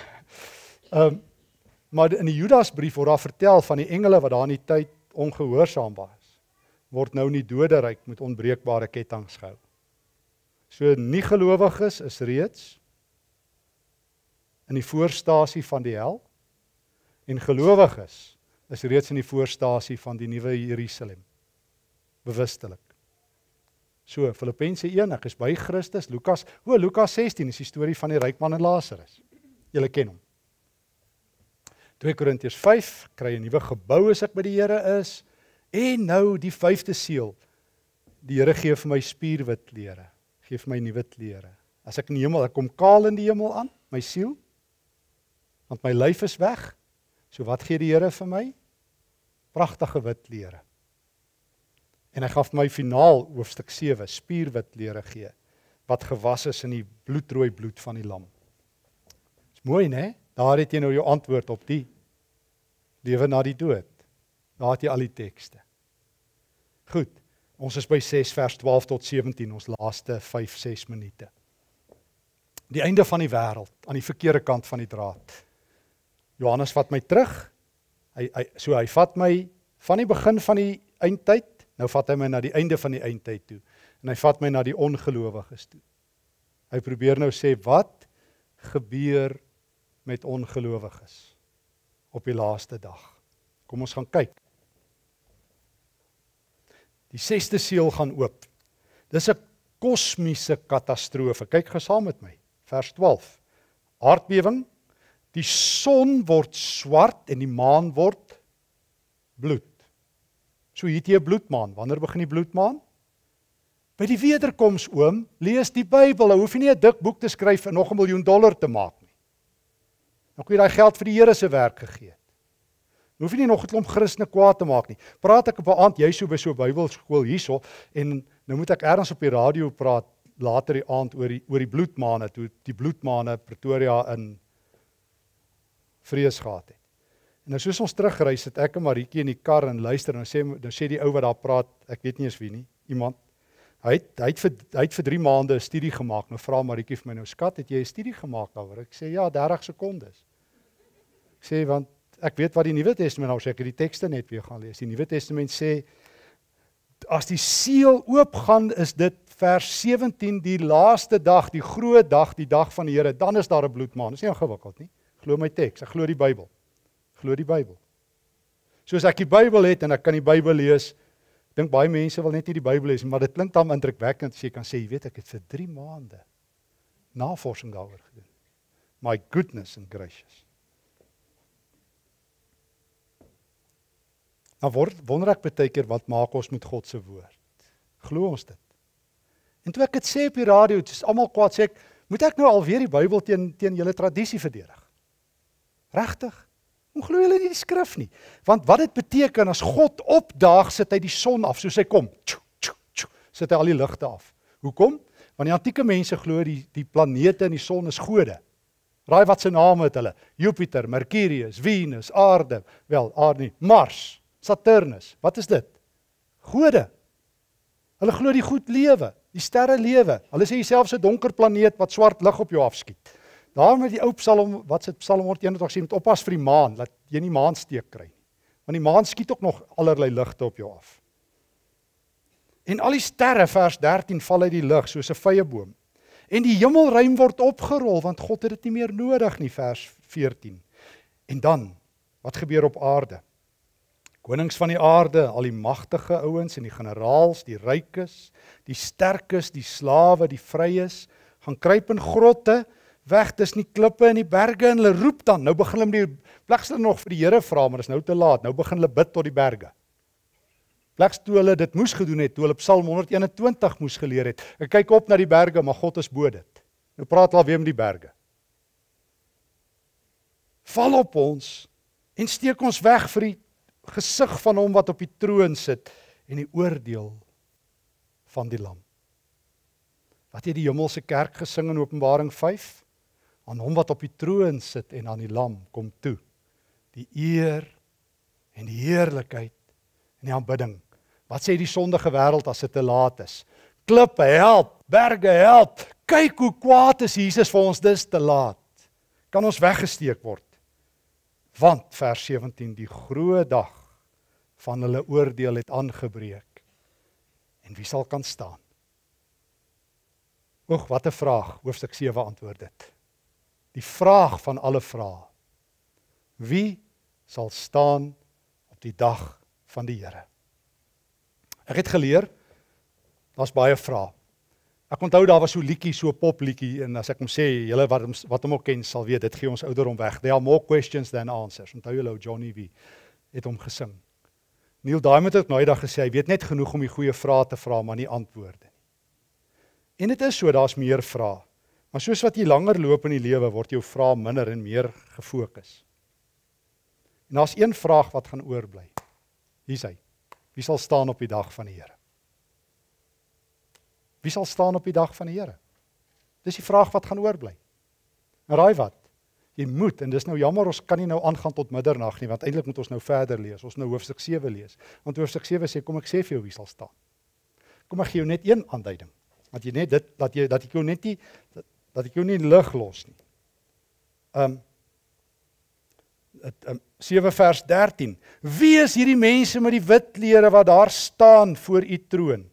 um, maar in die Judasbrief word daar vertel van die engele wat daar in die tyd ongehoorsaam was, word nou in die doderyk met onbreekbare kettinge gehou. So nie gelowiges is reeds in die voorstasie van die hel, en gelowiges is reeds in die voorstasie van die nuwe Jerusalem. Bewustelik. So, Filippense een, ek is by Christus, Lukas, o, Lukas sestien is die storie van die ryk man en Lazarus. Julle ken hom. twee Korintiërs vyf, kry 'n nuwe gebou as ek by die Here is, en nou die vyfde seël, die Here gee vir my spierwit klere, gee vir my nuwe klere. As ek in die hemel, ek kom kaal in die hemel aan, my siel, want my lyf is weg, so wat gee die Here vir my? Pragtige wit klere. En hy gaf my finaal, hoofstuk sewe, spierwit klere gee, wat gewas is in die bloedrooi bloed van die lam. Is mooi, né? Daar het jy nou jou antwoord op die lewe na die dood. Daar het jy al die tekste. Goed, ons is by ses vers twaalf tot sewentien, ons laaste vyf ses minute. Die einde van die wêreld, aan die verkeerde kant van die draad. Johannes vat my terug, hy, hy, so hy vat my van die begin van die eindtyd, nou vat hy my na die einde van die eindtyd toe, en hy vat my na die ongelowiges toe. Hy probeer nou sê, wat gebeur met ongelowiges op die laaste dag? Kom ons gaan kyk. Die sesde seël gaan oop. Dis 'n kosmiese katastrofe. Kyk gou saam met my. Vers twaalf. Aardbewing. Die son word swart en die maan word bloed. So hier het jy 'n bloedmaan. Wanneer begin die bloedmaan? By die wederkoms, oom, lees die Bybel. Jy hoef nie 'n dik boek te skryf en nog 'n miljoen dollar te maak nie. Dan kon jy daai geld vir die Here se werk gegee het. Hoef jy nie nog 'n klomp Christene kwaad te maak nie. Praat ek op 'n aand, jy so by so 'n Bybelskool hierso, en nou moet ek ergens op die radio praat, later die aand, oor die, oor die bloedmaane, toe die bloedmaane Pretoria in vrees gehad het. En nou soos ons terugry, sit ek en Marietjie in die kar en luister, en nou sê, nou sê die ou wat daar praat, ek weet nie eens wie nie, iemand, hy het, hy het, vir, hy het vir drie maande 'n studie gemaak, nou vra Marietjie vir my, nou skat, het jy 'n studie gemaak daaroor? Ek sê, ja, dertig sekondes. Ek sê, want ek weet wat die Nuwe Testament nou sê, ek het die tekste net weer gaan lees. Die Nuwe Testament sê, as die seël oopgaan, is dit vers sewentien, die laaste dag, die groot dag, die dag van die Here, dan is daar 'n bloedmaan. Dis nie ingewikkeld nie. Glo my teks, ek glo die Bybel. Glo die Bybel. Soos ek die Bybel het en ek kan die Bybel lees, dink baie mense wil net nie die Bybel lees, maar dit klink dan indrukwekkend as jy kan sê, jy weet, ek het vir drie maande navorsing daaroor gedoen. My goodness and gracious. Nou wonder ek baie keer, wat maak ons met God se woord? Glo ons dit? En toe ek dit sê op die radio, dis almal kwaad, sê ek, moet ek nou alweer die Bybel teen, teen julle tradisie verdedig? Regtig? Hoe glo julle nie die skrif nie? Want wat dit beteken, as God opdaag, sit hy die son af, soos hy kom, tjoe, tjoe, tjoe, sit hy al die ligte af. Hoekom? Want die antieke mense glo die, die planete en die son is gode. Raai wat se name het hulle? Jupiter, Mercurius, Venus, Aarde, wel, Aarde nie, Mars, Saturnus, wat is dit? Gode. Hulle glo die goed lewe, die sterre lewe. Hulle sê selfs 'n donker planeet wat swart lig op jou afskiet. Daarom het die ou Psalm, wat sê Psalm honderdeenentwintig sê, moet oppas vir die maan, dat jy nie maansteek kry nie. Want die maan skiet ook nog allerlei ligte op jou af. En al die sterre, vers dertien, val uit die lug, soos 'n vyeboom. En die hemelruim word opgerol, want God het dit nie meer nodig nie, vers veertien. En dan, wat gebeur op aarde? Konings van die aarde, al die magtige ouens en die generaals, die rykes, die sterkes, die slawe, die vryes, gaan kruip in grotte, weg tussen die klippe en die berge, en hulle roep dan, nou begin hulle die pleks hulle nog vir die Here vra, maar dit is nou te laat, nou begin hulle bid tot die berge. Pleks toe hulle dit moes gedoen het, toe hulle Psalm honderdeenentwintig moes geleer het, ek kyk op na die berge, maar God is bo dit. Nou praat hulle weer met die berge. Val op ons, en steek ons weg vir die gesig van hom wat op die troon sit, en die oordeel van die lam. Wat het die hemelse kerk gesing in Openbaring vyf? Aan hom wat op die troon sit en aan die lam kom toe. Die eer en die heerlikheid en die aanbidding. Wat sê die sondige wêreld as dit te laat is? Klippe, help, berge, help. Kyk hoe kwaad is Jesus vir ons, dis te laat. Kan ons weggesteek word? Want, vers sewentien, die groot dag van hulle oordeel het aangebreek. En wie sal kan staan? Oeg, wat 'n vraag, hoofstuk sewe antwoord dit. Die vraag van alle vrae. Wie sal staan op die dag van die Here? Ek het geleer, daar's baie vrae. Ek onthou daar was so 'n liedjie, so 'n popliedjie, en as ek hom sê, julle wat hom wat hom ook ken sal weet, dit gee ons ouderdom weg. There are more questions than answers. Onthou julle ou Johnny V het hom gesing. Neil Diamond het nou eendag gesê, hy weet net genoeg om die goeie vrae te vra, maar nie antwoorde nie. En dit is so, daar's meer vrae. Maar soos wat jy langer loop in die lewe, word jou vrae minder en meer gefokus. En daar's een vraag wat gaan oorbly. Hier's hy. Wie sal staan op die dag van die Here? Wie sal staan op die dag van die Here? Dis die vraag wat gaan oorbly. En raai wat? Jy moet, en dis nou jammer, ons kan nie nou aangaan tot middernag nie, want eintlik moet ons nou verder lees, ons nou hoofstuk sewe lees. Want hoofstuk sewe sê, kom ek sê vir jou wie sal staan. Kom ek gee jou net een aanduiding. Dat jy net dit, dat jy, dat ek jou net nie, dat, dat ek jou nie lig los nie. Um, het, um, sewe vers dertien. Wie is hierdie mense met die wit klere wat daar staan voor u troon?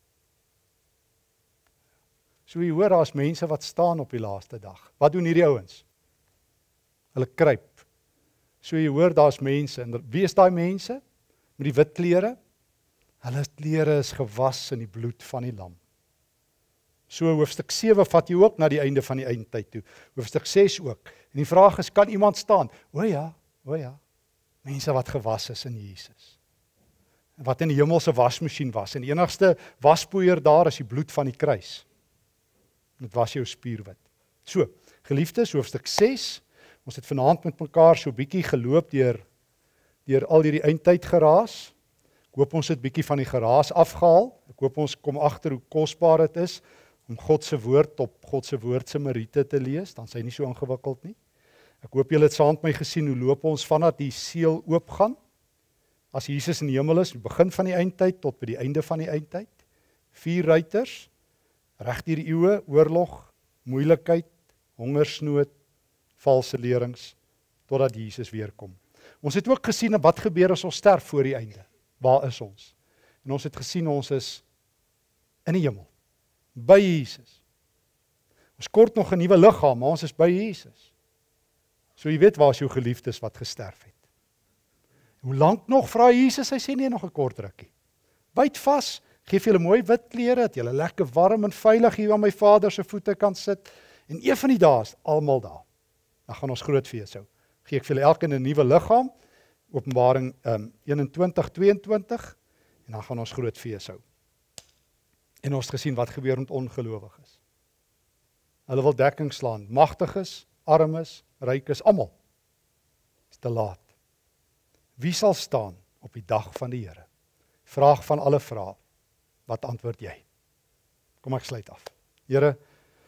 So jy hoor, daar is mense wat staan op die laaste dag. Wat doen hierdie ouens? Hulle kruip. So jy hoor, daar is mense, en wie is daai mense? Met die wit klere? Hulle klere is gewas in die bloed van die lam. So hoofstuk sewe vat jy ook na die einde van die eindtyd toe. Hoofstuk ses ook. En die vraag is, kan iemand staan? O ja, o ja. Mense wat gewas is in Jesus. Wat in die hemelse wasmasjien was. En die enigste waspoeier daar is die bloed van die kruis. Dit was jou spierwit. So, geliefdes, hoofstuk ses. Ons het vanaand met mekaar so bietjie geloop deur deur al hierdie eindtyd geraas. Ek hoop ons het bietjie van die geraas afgehaal. Ek hoop ons kom agter hoe kosbaar dit is om God se woord op God se woord se meriete te lees, dan is hy nie so ingewikkeld nie. Ek hoop julle het saam met my gesien hoe loop ons vanaf die seël oopgaan. As Jesus in die hemel is, die begin van die eindtyd tot by die einde van die eindtyd. Vier ruiters, reg deur die eeue, oorlog, moeilikheid, hongersnood, valse lerings, totdat Jesus weer kom. Ons het ook gesien wat gebeur as ons sterf voor die einde. Waar is ons? En ons het gesien ons is in die hemel, by Jesus. Ons kort nog 'n nuwe liggaam, maar ons is by Jesus. So jy weet waar is jou geliefdes wat gesterf het. Hoe lank nog, vra Jesus, hy sê nee, nog 'n kort rukkie. Byt vas, geef julle mooi wit klere, dat julle lekker warm en veilig hier aan my Vader se voete kan sit, en een van die dae is almal daar. Dan gaan ons groot fees hou. Gee ek vir julle elkeen 'n nuwe liggaam, Openbaring um, eenentwintig tweeëntwintig, en dan gaan ons groot fees hou. En ons het gesien wat gebeur met ongelowiges. Hulle wil dekking slaan, magtiges, armes, rykes, almal. Is te laat. Wie sal staan op die dag van die Here? Vraag van alle vrae. Wat antwoord jy? Kom ek sluit af. Here,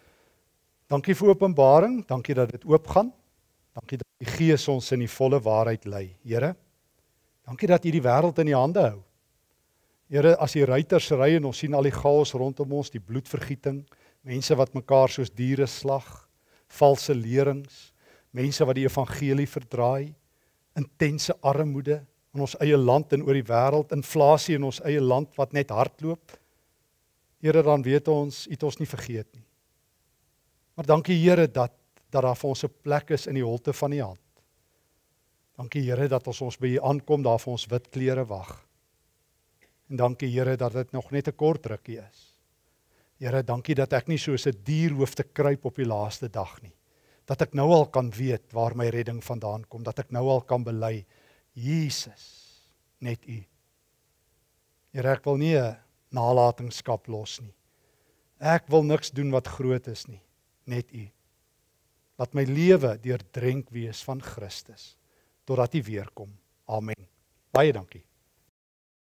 dankie vir openbaring, dankie dat dit oopgaan. Dankie dat die Gees ons in die volle waarheid lei. Here, dankie dat U die wêreld in die hande hou. Here, as die ruiters ry en ons sien al die chaos rondom ons, die bloedvergieting, mense wat mekaar soos diere slag, valse lerings, mense wat die evangelie verdraai, intense armoede in ons eie land en oor die wêreld, inflasie in ons eie land wat net hardloop. Here, dan weet ons, U het ons nie vergeet nie. Maar dankie Here dat dat daar vir ons 'n plek is in die holte van die hand. Dankie Here dat ons ons by U aankom, daar vir ons wit klere wag. En dankie Here dat dit nog net 'n kort rukkie is. Here, dankie dat ek nie soos 'n dier hoef te kruip op die laaste dag nie. Dat ek nou al kan weet waar my redding vandaan kom, dat ek nou al kan bely, Jesus, net U. Here, ek wil nie 'n nalatenskap los nie. Ek wil niks doen wat groot is nie, net U. Laat my lewe deurdrenk wees van Christus, totdat U weer kom. Amen. Baie dankie.